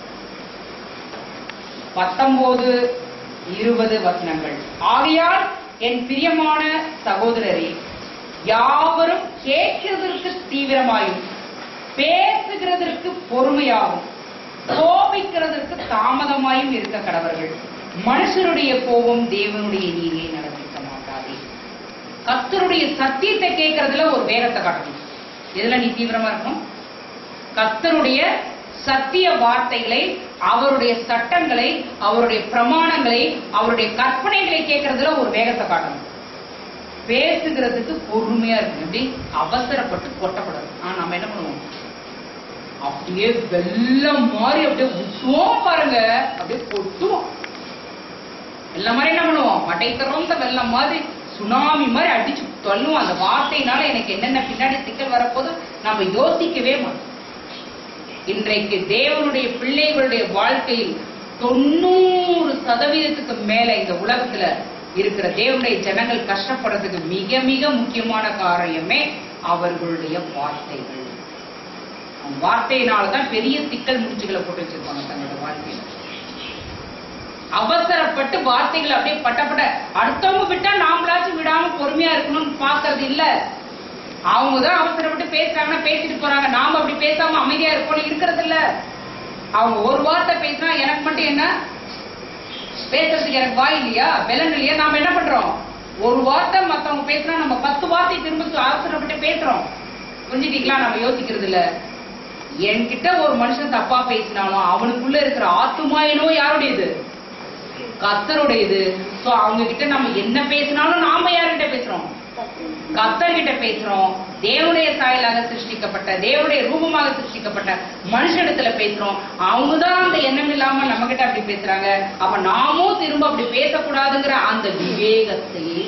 பத்தொன்பது இருபது வசனங்கள். ஆகையால் என் பிரியமான சகோதரரே, யாவரும் கேட்கிறதற்கு தீவிரமாயும் பேசுகிறதற்கு பொறுமையாகும் கோபிக்கிறதற்கு தாமதமாயும் இருக்க கடவர்கள். மனுஷருடைய கோபம் தேவனுடைய நீதியை நடப்பிக்க மாட்டாதே. கர்த்தருடைய சத்தியத்தை கேட்கறதுல ஒரு வேகத்தை காட்டணும். எதுல நீ தீவிரமா இருக்கணும்? கர்த்தருடைய சத்திய வார்த்தைகளை, அவருடைய சட்டங்களை, அவருடைய பிரமாணங்களை, அவருடைய கற்பனைகளை கேட்கறதுல ஒரு வேகத்தை காட்டணும். பேசுகிறதுக்கு பொறுமையா இருக்கு. எப்படி அவசரப்பட்டு கொட்டப்படணும். ஆனா நம்ம என்ன பண்ணுவோம்? அப்படியே வெள்ளம் மாதிரி அப்படியே விட்டுவோம் பாருங்க, அப்படியே கொட்டுவோம். வெள்ளம் மாதிரி என்ன பண்ணுவோம்? மட்டை திறந்த வெள்ளம் மாதிரி சுனாமி மாதிரி அடிச்சு தள்ளுவோம். அந்த வார்த்தையினால எனக்கு என்னென்ன பின்னாடி சிக்கல் வரப்போது நம்ம யோசிக்கவே மாட்டோம். இன்றைக்கு தேவனுடைய பிள்ளைகளுடைய வாழ்க்கையில் தொண்ணூறு சதவீதத்துக்கு மேல இந்த உலகத்துல இருக்கிற தேவனுடைய ஜனங்கள் கஷ்டப்படுறதுக்கு மிக மிக முக்கியமான காரியமே அவர்களுடைய வார்த்தைகள். வார்த்தையினாலதான் பெரிய சிக்கல் முடிச்சுகளை போட்டு வச்சிருப்பாங்க தங்களோட வாழ்க்கையில. அவசரப்பட்டு வார்த்தைகள் அப்படியே பட்டப்பட்ட அடுத்தவங்க விட்டா நாமளாச்சும் விடாம பொறுமையா இருக்கணும்னு பாக்குறது இல்ல. அவங்கதான் அவசரப்பட்டு பேசுறாங்கன்னா பேசிட்டு போறாங்க. நாம அப்படி பேசாம அமைதியா இருக்கணும் இருக்கிறது இல்ல. அவங்க ஒரு வார்த்தை பேசினா எனக்கு மட்டும் என்ன பேசுறதுக்கு எனக்கு வாய் இல்லையா, பெலன் இல்லையா? நாம என்ன பண்றோம்? ஒரு வார்த்தை மத்தவங்க பேசினா நம்ம பத்து வார்த்தை திரும்ப அவசரப்பட்டு பேசுறோம். புரிஞ்சுட்டீங்களா? நம்ம யோசிக்கிறது இல்ல. என்கிட்ட ஒரு மனுஷன் தப்பா பேசினாலும் அவனுக்குள்ள இருக்கிற ஆத்துமாயினோ யாருடையது? கர்த்தருடையது. சோ அவங்க கிட்ட நம்ம என்ன பேசினாலும் நாம யார்கிட்ட பேசுறோம்? கர்த்தர்கிட்ட பேசுறோம். தேவனுடைய சாயலாக சிருஷ்டிக்கப்பட்ட, தேவனுடைய ரூபமாக சிருஷ்டிக்கப்பட்ட மனுஷனிடத்துல பேசுறோம். அவங்கதான் அந்த எண்ணம் இல்லாம நம்ம கிட்ட அப்படி பேசுறாங்க. அப்ப நாமும் திரும்ப அப்படி பேசக்கூடாதுங்கிற அந்த விவேகத்தையே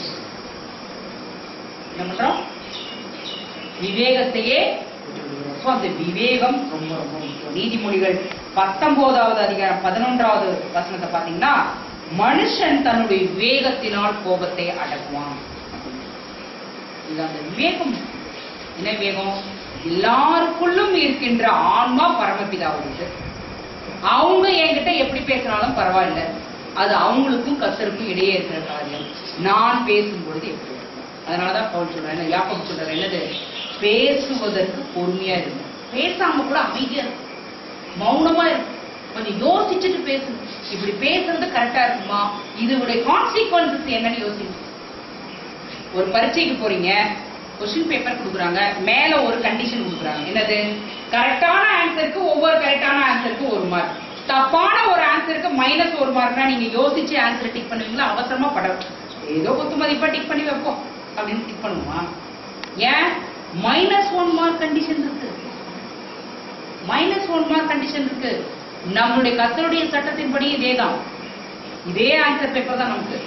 என்ன பண்றோம்? விவேகத்தையே. அந்த விவேகம் ரொம்ப ரொம்ப முக்கியம். நீதிமொழிகள் பத்தொன்பதாவது அதிகாரம் பதினொன்றாவது வசனத்தை பாத்தீங்கன்னா, மனுஷன் தன்னுடைய விவேகத்தினால் கோபத்தை அடக்குவான். இது அந்த விவேகம். என்ன விவேகம்? எல்லாருக்குள்ளும் இருக்கின்ற ஆன்மா பரமபிதாவுக்கு. அவங்க என்கிட்ட எப்படி பேசினாலும் பரவாயில்ல, அது அவங்களுக்கும் கர்த்தருக்கும் இடையே இருக்கிற காரியம். நான் பேசும்பொழுது எப்படி? அதனாலதான் பவுல் சொல்றேன், யாக்கோபு சொல்றேன், என்னது? பேசுவதற்கு பொறுமையா இருக்கும். பேசாம கூட அமைதியா இருக்கும், மௌனமா இருக்கும், கொஞ்சம் யோசிச்சுட்டு பேசணும். இப்படி பேசுறது கரெக்டா இருக்குமா? இதனுடைய கான்சிக்வன்சஸ் என்னன்னு யோசிக்கணும். ஒரு பரீட்சைக்கு போறீங்க, கொஸ்டின் பேப்பர் கொடுக்குறாங்க, மேல ஒரு கண்டிஷன் கொடுக்குறாங்க. என்னது? கரெக்டான ஆன்சருக்கு ஒவ்வொரு கரெக்டான ஆன்சருக்கு ஒரு மார்க், தப்பான ஒரு ஆன்சருக்கு மைனஸ் ஒரு மார்க்னா நீங்க யோசிச்சு ஆன்சர் டிக் பண்ணுவீங்களா? அவசரமா பட ஏதோ குத்து மதிப்பா டிக் பண்ணி வைப்போம் அப்படின்னு டிக் பண்ணுமா? ஏன்? மைனஸ் ஒன் மார்க் கண்டிஷன் இருக்கு. மைனஸ் ஒன் மார்க் கண்டிஷன் இருக்கு. நம்மளுடைய கர்த்தருடைய சட்டத்தின்படி இதேதான், இதே ஆன்சர் பேப்பர் தான் நமக்கு.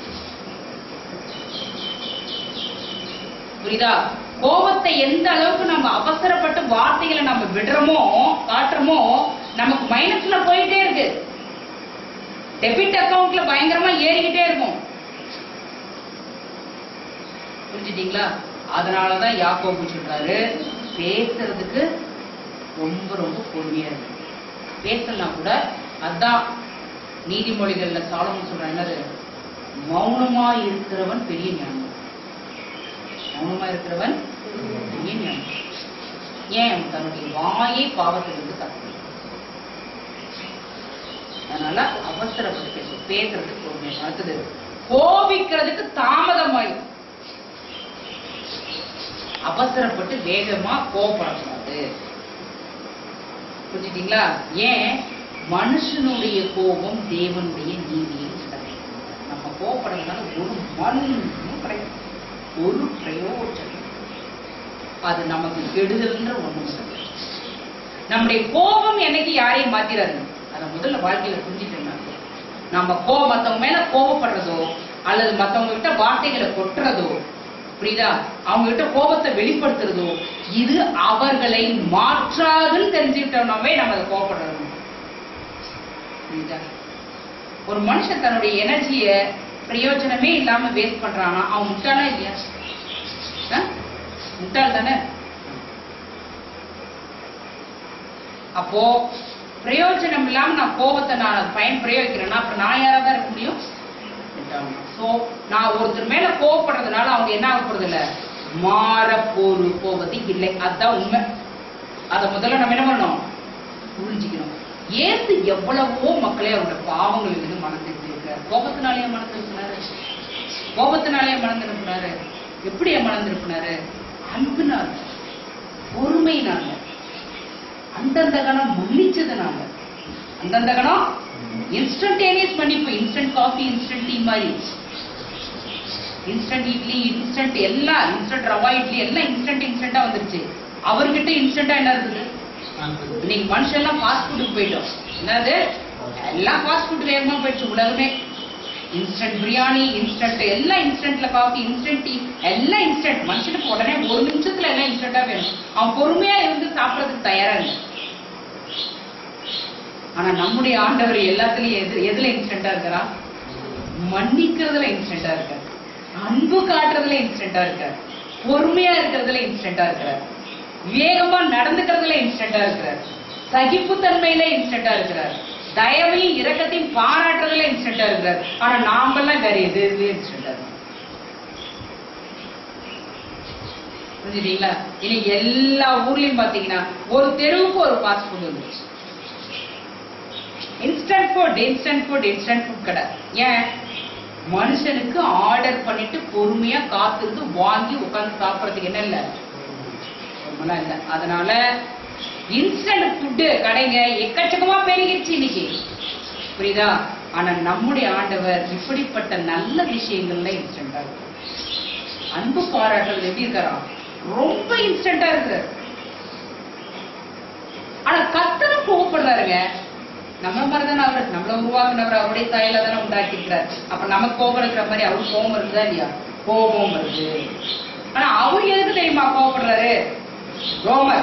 புரியுதா? கோபத்தை எந்த அளவுக்கு நம்ம அவசரப்பட்டு வார்த்தைகளை நம்ம விடுறோமோ காட்டுறோமோ நமக்கு மைனஸ்ல போயிட்டே இருக்கு. டெபிட் அக்கவுண்ட்ல பயங்கரமா ஏறிக்கிட்டே இருக்கும். புரிஞ்சுட்டீங்களா? அதனாலதான் யாக்கோபு சொல்றாரு, பேசுறதுக்கு ரொம்ப ரொம்ப பொறுமையா இருக்கு. பேசலாம் கூட. அதான் நீதிமொழிகள்ல சாலமோன் சொல்றான், என்னது? மௌனமா இருக்கிறவன் பெரிய ஞானம். மௌனமா இருக்கிறவன் பெரிய ஞானம். ஏன்? தன்னுடைய வாயை பாவத்திலிருந்து தப்பு. அதனால அவசரப்பட்டு பேச பேசுறதுக்கு பொறுமையா. அடுத்தது, கோபிக்கிறதுக்கு தாமதமாயும். அவசரப்பட்டு வேகமா கோபப்படக்கூடாது. புரிஞ்சுட்டீங்களா? ஏன்? மனுஷனுடைய கோபம் தேவனுடைய நீதியை கிடைக்கும். நம்ம கோபப்படுறதுனால ஒரு மண்ணும் கிடைக்கும், ஒரு பிரயோஜனம். அது நமக்கு கெடுதல்ன்ற ஒண்ணு. நம்முடைய கோபம் என்னைக்கு யாரையும் மாத்திராது. அதை முதல்ல வாழ்க்கையில புரிஞ்சுட்டோம்னா, நம்ம கோ மத்தவங்க மேல கோபப்படுறதோ அல்லது மத்தவங்க கிட்ட வார்த்தைகளை கொட்டுறதோ, புரியுதா, அவங்க கிட்ட கோபத்தை வெளிப்படுத்துறதோ, இது அவர்களை மாற்றாதுன்னு தெரிஞ்சுக்கிட்டோம்னாவே நம்ம அதை கோபப்படுறோம். புரியுதா? ஒரு மனுஷன் தன்னுடைய எனர்ஜிய பிரயோஜனமே இல்லாம வேஸ்ட் பண்றானா அவன் முட்டாளா இல்லையா? முட்டாள் தானே. அப்போ பிரயோஜனம் இல்லாம நான் கோபத்தை நான் பயன் பிரயோகிக்கிறேன்னா அப்ப நான் யாராதான் இருக்க முடியும்? முட்டாள். சோ நான் ஒருத்தர் மேல கோவப்படுறதுனால அவங்க என்ன ஆக போறது இல்ல, மாற போரு போவது இல்லை. அதுதான் உண்மை. அத முதல்ல நம்ம என்ன பண்ணணும், புரிஞ்சுக்கணும். ஏசு எவ்வளவோ மக்களே அவரோட பாவங்கள் இருந்து மனம் திருப்பியிருக்கிறார். கோபத்தினாலேயே மனம் திருப்பினாரு, கோபத்தினாலேயே மனம் திருப்பினாரு. எப்படி மனம் திருப்பினாரு? அன்புனால, பொறுமையினால, அந்தந்த கணம் மன்னிச்சதுனால. அந்தந்த கணம் இன்ஸ்டன்டேனியஸ் மன்னிப்பு. இன்ஸ்டன்ட் காஃபி, இன்ஸ்டன்ட் டீ மாதிரி, இன்ஸ்டன்ட் இட்லி, இன்ஸ்டன்ட் எல்லாம், இன்ஸ்டன்ட் ரவா இட்லி எல்லாம் இன்ஸ்டன்ட் இன்ஸ்டன்டா வந்துருச்சு. அவர்கிட்ட இன்ஸ்டன்டா என்ன இருக்குது? இன்னைக்கு மனுஷன் எல்லாம் ஃபாஸ்ட் ஃபுட்டுக்கு போயிட்டோம். என்னது எல்லாம் ஃபாஸ்ட் ஃபுட் வேகமா போயிடுச்சு உலகமே. இன்ஸ்டன்ட் பிரியாணி, இன்ஸ்டன்ட் எல்லாம், இன்ஸ்டன்ட்ல காஃபி, இன்ஸ்டன்ட் டீ எல்லாம் இன்ஸ்டன்ட். மனுஷனுக்கு உடனே ஒரு நிமிஷத்துல எல்லாம் இன்ஸ்டன்டா வேணும். அவன் பொறுமையா இருந்து சாப்பிடறதுக்கு தயாரா இல்லை. ஆனா நம்முடைய ஆண்டவர் எல்லாத்துலயும் எது எதுல இன்ஸ்டன்டா இருக்கிறா? மன்னிக்கிறதுல இன்ஸ்டன்டா இருக்காரு, அன்பு காட்டுறதுல இன்ஸ்டன்டா இருக்காரு, பொறுமையா இருக்கிறதுல இன்ஸ்டன்டா இருக்கிறார், வேகமா நடந்துக்கிறதுல இன்ஸ்டன்டா இருக்கிறார், சகிப்புத்தன்மையில இன்ஸ்டன்டா இருக்கிறார், தயவையும் இரக்கத்தையும் பாராட்டுறதுல இன்ஸ்டன்டா இருக்கிறார். ஆனா நாமெல்லாம் வேற எது எதுலயும் இன்ஸ்டன்டா இருக்கு. புரிஞ்சுட்டீங்களா? இன்னைக்கு எல்லா ஊர்லயும் பாத்தீங்கன்னா ஒரு தெருவுக்கு ஒரு ஃபாஸ்ட் ஃபுட் வந்துருச்சு. Instant food, instant food, instant food கடை. ஏன்? மனுஷனுக்கு ஆர்டர் பண்ணிட்டு பொறுமையா காத்திருந்து வாங்கி உட்கார்ந்து சாப்பிடறதுக்கு என்ன இல்ல, இல்ல. அதனால இன்ஸ்டன்ட் ஃபுட் கடைங்க எக்கச்சக்கமா பெருகிடுச்சு இன்னைக்கு, புரியுதா? ஆனா நம்முடைய ஆண்டவர் இப்படிப்பட்ட நல்ல விஷயங்கள்ல இன்ஸ்டன்டா இருக்கு. அன்பு பாராட்டுறது எப்படி இருக்காரா? ரொம்ப இன்ஸ்டன்டா இருக்கு. ஆனா கர்த்தரும் கோவப்படுறாருங்க. நம்ம மாதிரிதானே அவர், நம்மள உருவாக்குனவர், அவருடைய தாயில தானே உண்டாக்கி இருக்கிறார். அப்ப நமக்கு கோபம் இருக்கிற மாதிரி அவரு கோபம் இருக்குதா இல்லையா? கோபம் வருது. ஆனா அவர் எதுக்கு தெரியுமா கோபப்படுறாரு? ரோமர்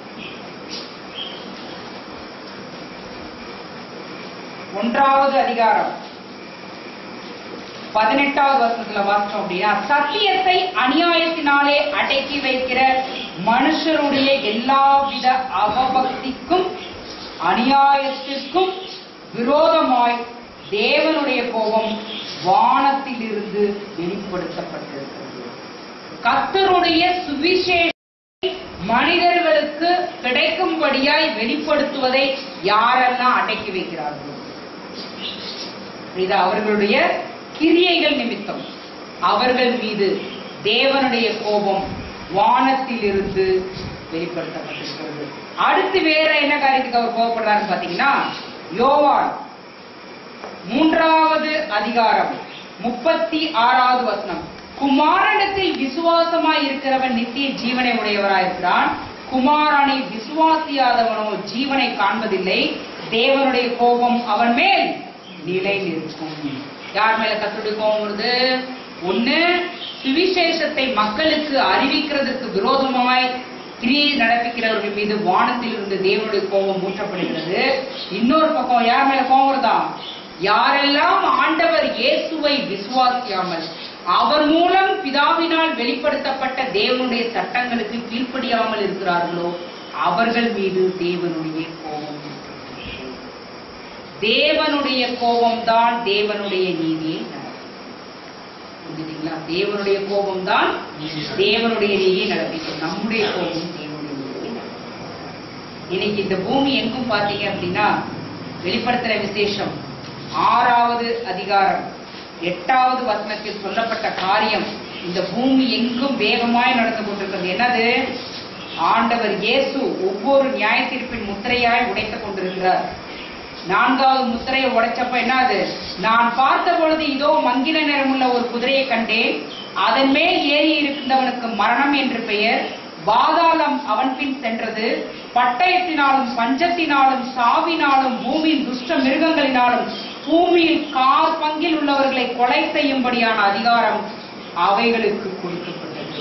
ஒன்றாவது அதிகாரம் பதினெட்டாவது வருஷத்துல வாசிச்சோம் அப்படின்னா, சத்தியத்தை அநியாயத்தினாலே அடக்கி வைக்கிற மனுஷருடைய எல்லாவித அவபக்திக்கும் அநியாயத்திற்கும் விரோதமாய் தேவனுடைய கோபம் வானத்திலிருந்து வெளிப்படுத்தப்பட்டிருக்கிறது. கர்த்தருடைய சுவிசேஷத்தை மனிதர்களுக்கு கிடைக்கும்படியாய் வெளிப்படுத்துவதை யாரெல்லாம் அடக்கி வைக்கிறார்கள்? இது அவர்களுடைய கிரியைகள் நிமித்தம் அவர்கள் மீது தேவனுடைய கோபம் வானத்திலிருந்து வெளிப்படுத்தப்பட்டிருக்கிறது. அடுத்து வேற என்ன காரியத்துக்கு அவர் கோபப்படுறாருன்னு பாத்தீங்கன்னா, யோவான் மூன்றாவது அதிகாரம் முப்பத்தி ஆறாவது வசனம், குமாரனிடத்தில் விசுவாசமாய் இருக்கிறவன் நித்திய ஜீவனை உடையவராயிருக்கிறான், குமாரனை விசுவாசியாதவனோ ஜீவனை காண்பதில்லை, தேவனுடைய கோபம் அவன் மேல் நிலை நிற்கும். யார் மேல கர்த்தருடைய கோபம் வருது? ஒண்ணு, சுவிசேஷத்தை மக்களுக்கு அறிவிக்கிறதுக்கு விரோதமாய் கிரியை நடப்பிக்கிறவர்கள் மீது வானத்தில் இருந்து தேவனுடைய கோபம் ஊற்றப்படுகிறது. இன்னொரு பக்கம் யார் மேல கோபம் வருதா? யாரெல்லாம் ஆண்டவர் இயேசுவை விசுவாசியாமல் அவர் மூலம் பிதாவினால் வெளிப்படுத்தப்பட்ட தேவனுடைய சட்டங்களுக்கு கீழ்ப்படியாமல் இருக்கிறார்களோ அவர்கள் மீது தேவனுடைய கோபம். தேவனுடைய கோபம் தான் தேவனுடைய நீதியை நடக்கும். புரிஞ்சுட்டீங்களா? தேவனுடைய கோபம் தான் தேவனுடைய நீதியை நடப்பிக்கும். நம்முடைய கோபம் தேவனுடைய நீதியை நடக்கும். இன்னைக்கு இந்த பூமி எங்கும் பாத்தீங்க அப்படின்னா, வெளிப்படுத்துற விசேஷம் ஆறாவது அதிகாரம் எட்டாவது வசனத்தில் சொல்லப்பட்ட காரியம் இந்த பூமி எங்கும் வேகமாய் நடந்து கொண்டிருக்கிறது. என்னது? ஆண்டவர் இயேசு ஒவ்வொரு நியாய தீர்ப்பின் முத்திரையாய் உடைத்துக் கொண்டிருக்கிறார். நான்காவது முத்திரையை உடைச்சப்ப என்னது? நான் பார்த்த பொழுது இதோ மங்கின நிறமுள்ள ஒரு குதிரையை கண்டேன், அதன் மேல் ஏறி இருந்தவனுக்கு மரணம் என்று பெயர், பாதாளம் அவன் பின் சென்றது, பட்டயத்தினாலும் பஞ்சத்தினாலும் சாவினாலும் பூமியின் துஷ்ட மிருகங்களினாலும் பூமியில் கால் பங்கில் உள்ளவர்களை கொலை செய்யும்படியான அதிகாரம் அவைகளுக்கு கொடுக்கப்பட்டது.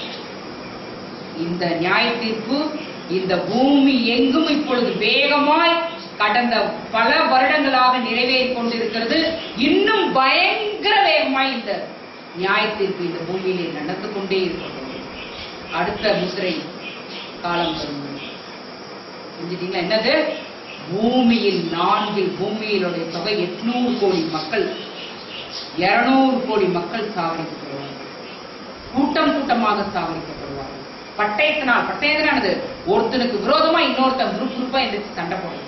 இந்த நியாய தீர்ப்பு இந்த பூமி எங்கும் இப்பொழுது வேகமாய் கடந்த பல வருடங்களாக நிறைவேறிக் கொண்டிருக்கிறது. இன்னும் பயங்கர வேகமாய் இந்த நியாய தீர்ப்பு இந்த பூமியிலே நடந்து கொண்டே இருக்கிறது. அடுத்த முத்திரை காலம் வரும். புரிஞ்சுட்டீங்களா? என்னது? பூமியில் நான்கில் பூமியிலுடைய தொகை எட்நூறு கோடி மக்கள் இருநூறு கோடி மக்கள் சாவடிக்கப்படுவார்கள், கூட்டம் கூட்டமாக சாவடிக்கப்படுவார்கள். பட்டயத்தினால், பட்டயத்தினானது ஒருத்தனுக்கு விரோதமா இன்னொருத்தன் குரூப் குரூப்பா எந்திரிச்சு சண்டை போடுறது.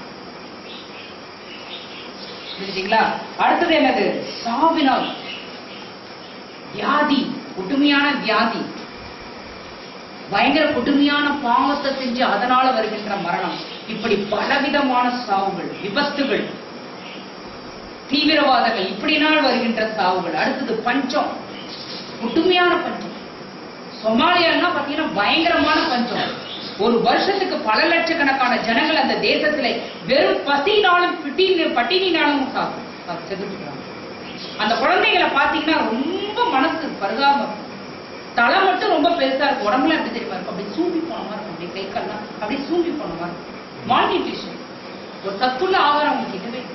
புரிஞ்சுங்களா? அடுத்தது என்னது? சாவினால், வியாதி, கொடுமையான வியாதி, பயங்கர கொடுமையான பாவத்தை செஞ்சு அதனால வருகின்ற மரணம், இப்படி பலவிதமான சாவுகள், விபத்துகள், தீவிரவாதங்கள், இப்படினால் வருகின்ற சாவுகள். அடுத்தது பஞ்சம், கொடுமையான பஞ்சம். சொமாலியான்னா பாத்தீங்கன்னா பயங்கரமான பஞ்சம். ஒரு வருஷத்துக்கு பல லட்சக்கணக்கான ஜனங்கள் அந்த தேசத்துல வெறும் பசினாலும் பட்டினினாலும் செத்துக்கிறாங்க. அந்த குழந்தைகளை பாத்தீங்கன்னா ரொம்ப மனசு பருகாம, தலை மட்டும் ரொம்ப பெருசா இருக்கும், உடம்புல எப்படி தெரியுமா இருக்கும், அப்படி சூம்பி போன மாதிரி இருக்கும், அப்படி கை கால்லாம் அப்படி சூம்பி போன மாதிரி இருக்கும். மால்நியூட்ரிஷன், ஒரு சத்துள்ள ஆகாரம் அவங்களுக்கு இல்லவே.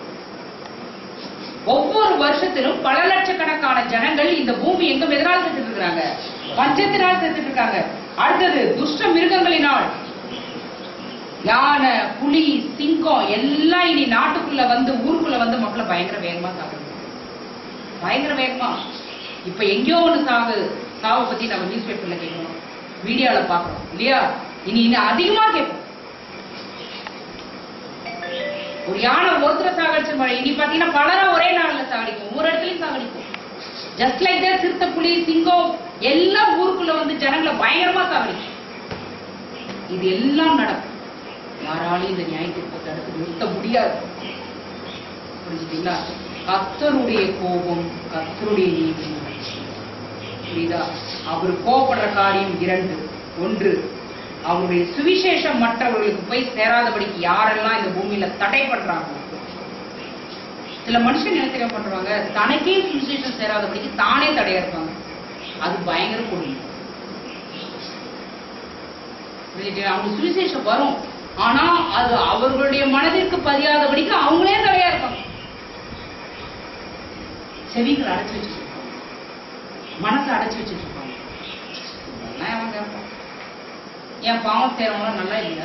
ஒவ்வொரு வருஷத்திலும் பல லட்சக்கணக்கான ஜனங்கள் இந்த பூமி எங்கும் எதனால் செத்துட்டு இருக்கிறாங்க? பஞ்சத்தினால் செத்துட்டு இருக்காங்க. அடுத்தது துஷ்ட மிருகங்களினால், யானை, புலி, சிங்கம் எல்லாம் இனி நாட்டுக்குள்ள வந்து ஊருக்குள்ள வந்து மக்களை பயங்கர வேகமா சாகுது, பயங்கர வேகமா. இப்ப எங்கேயோ ஒண்ணு சாகு, சாவை பத்தி நம்ம நியூஸ் பேப்பர்ல கேட்கணும், மீடியால பாக்குறோம் இல்லையா? இனி இன்னும் அதிகமா கேட்போம். ஒரு யானை ஒருத்தர சாகடிச்ச மாதிரி இனி பாத்தீங்கன்னா பலரா ஒரே நாள்ல சாகடிக்கும், ஒரு இடத்துலயும் சாகடிக்கும். ஜஸ்ட் லைக் தட் சிறுத்தை, புலி, சிங்கம் எல்லாம் ஊருக்குள்ள வந்து ஜனங்களை பயங்கரமா சாகடிக்கும். இது எல்லாம் நடக்கும். யாராலையும் இந்த நியாய தீர்ப்பை தடுத்து நிறுத்த முடியாது. புரிஞ்சுட்டீங்களா? கர்த்தருடைய கோபம், கர்த்தருடைய நீதி. புரியுதா? அவர் கோபப்படுற காரியம் இரண்டு. ஒன்று, அவருடைய சுவிசேஷம் மற்றவர்களுக்கு போய் சேராதபடிக்கு யாரெல்லாம் இந்த பூமியில தடை பண்றாங்க. சில மனுஷன் என்ன தெரிய பண்றாங்க, தனக்கே சுவிசேஷம் சேராதபடிக்கு தானே தடையா இருப்பாங்க. அது பயங்கர கொடுமை. அவங்க சுவிசேஷம் வரும், ஆனா அது அவர்களுடைய மனதிற்கு பதியாதபடிக்கு அவங்களே தடையா இருப்பாங்க. செவிகள் அடைச்சு வச்சிருப்பாங்க, மனசை அடைச்சு வச்சிருப்பாங்க. என் பாவம் செய்யறவங்க நல்லா இல்லையா?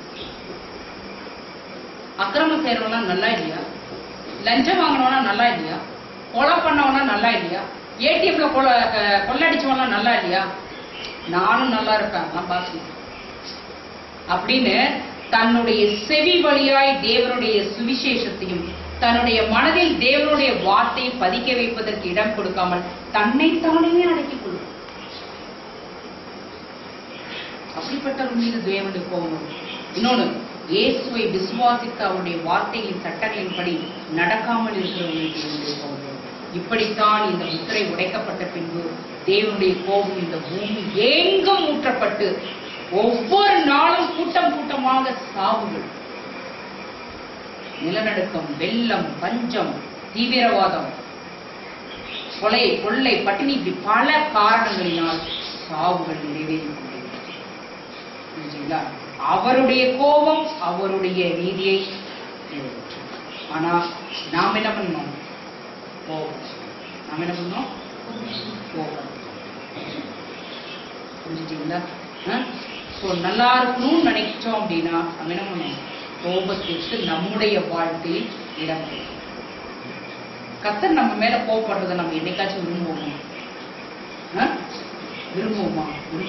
அக்கிரமம் செய்யறவனா நல்லா இல்லையா? லஞ்சம் வாங்கினவனா நல்லா இல்லையா? கொலை பண்ணவனா நல்லா இல்லையா? ஏடிஎம்ல கொள்ள கொள்ளடிச்சவனா நல்லா இல்லையா? நானும் நல்லா இருப்பேன் பாசி அப்படின்னு தன்னுடைய செவி வழியாய் தேவனுடைய சுவிசேஷத்தையும் தன்னுடைய மனதில் தேவனுடைய வார்த்தையை பதிக்க வைப்பதற்கு இடம் கொடுக்காமல் தன்னைத்தானே அடக்கிக் கொள்ளும். அப்படிப்பட்டவர் மீது தேவனுடைய கோபம். இன்னொன்னு, இயேசுவை விசுவாசித்து அவருடைய வார்த்தைகளின் சட்டங்களின்படி நடக்காமல் இருக்கிறவர்களுடைய கோபம். இப்படித்தான் இந்த முத்திரை உடைக்கப்பட்ட பின்பு தேவனுடைய கோபம் இந்த பூமி எங்கும் ஊற்றப்பட்டு ஒவ்வொரு நாளும் கூட்டம் கூட்டமாக சாவுகள், நிலநடுக்கம், வெள்ளம், பஞ்சம், தீவிரவாதம், கொலை, கொள்ளை, பட்டினி, இப்படி பல காரணங்களினால் சாவுகள் நிறைவேறி. அவருடைய கோபம் அவருடைய நீதியை. ஆனா நாம் என்ன பண்ணோம்? கோபம். நாம் என்ன பண்ணோம்? கோபம். புரிஞ்சுட்டீங்களா? நல்லா இருக்கணும்னு நினைச்சோம் அப்படின்னா நம்ம என்ன பண்ணோம்? கோபத்திற்கு நம்முடைய வாழ்க்கையில் இடம். கர்த்தர் நம்ம மேல கோபப்படுறதை நம்ம என்னைக்காச்சும் விரும்புவோமா? விரும்புவோமா?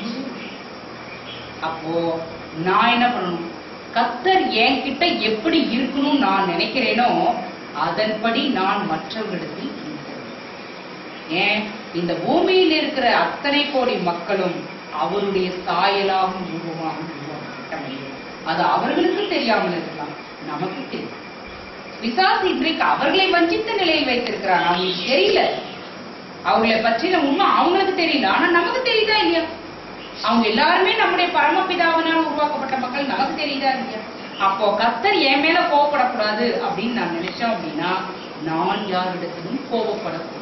அப்போ நான் என்ன பண்ணணும்? கர்த்தர் என்கிட்ட எப்படி இருக்கணும் நான் நினைக்கிறேனோ அதன்படி நான் மற்றவர்களிடத்தில். ஏன் இந்த பூமியில் இருக்கிற அத்தனை கோடி மக்களும் அவருடைய சாயலாகும் ரூபமாகும் உருவாக்கப்பட்ட, அது அவர்களுக்கு தெரியாமல் இருக்கலாம், நமக்கு தெரியும். பிசாசு இன்றைக்கு அவர்களை வஞ்சித்த நிலையில் வைத்திருக்கிறார். அவங்களுக்கு தெரியல, அவர்களை பற்றின உண்மை அவங்களுக்கு தெரியல, ஆனா நமக்கு தெரியுதா இல்லையா? அவங்க எல்லாருமே நம்முடைய பரமபிதாவினால் உருவாக்கப்பட்ட மக்கள், நமக்கு தெரியுதா இல்லையா? அப்போ கர்த்தர் என் மேல கோபப்படக்கூடாது அப்படின்னு நான் நினைச்சோம் அப்படின்னா நான் யாரிடத்திலும் கோபப்படக்கூடாது.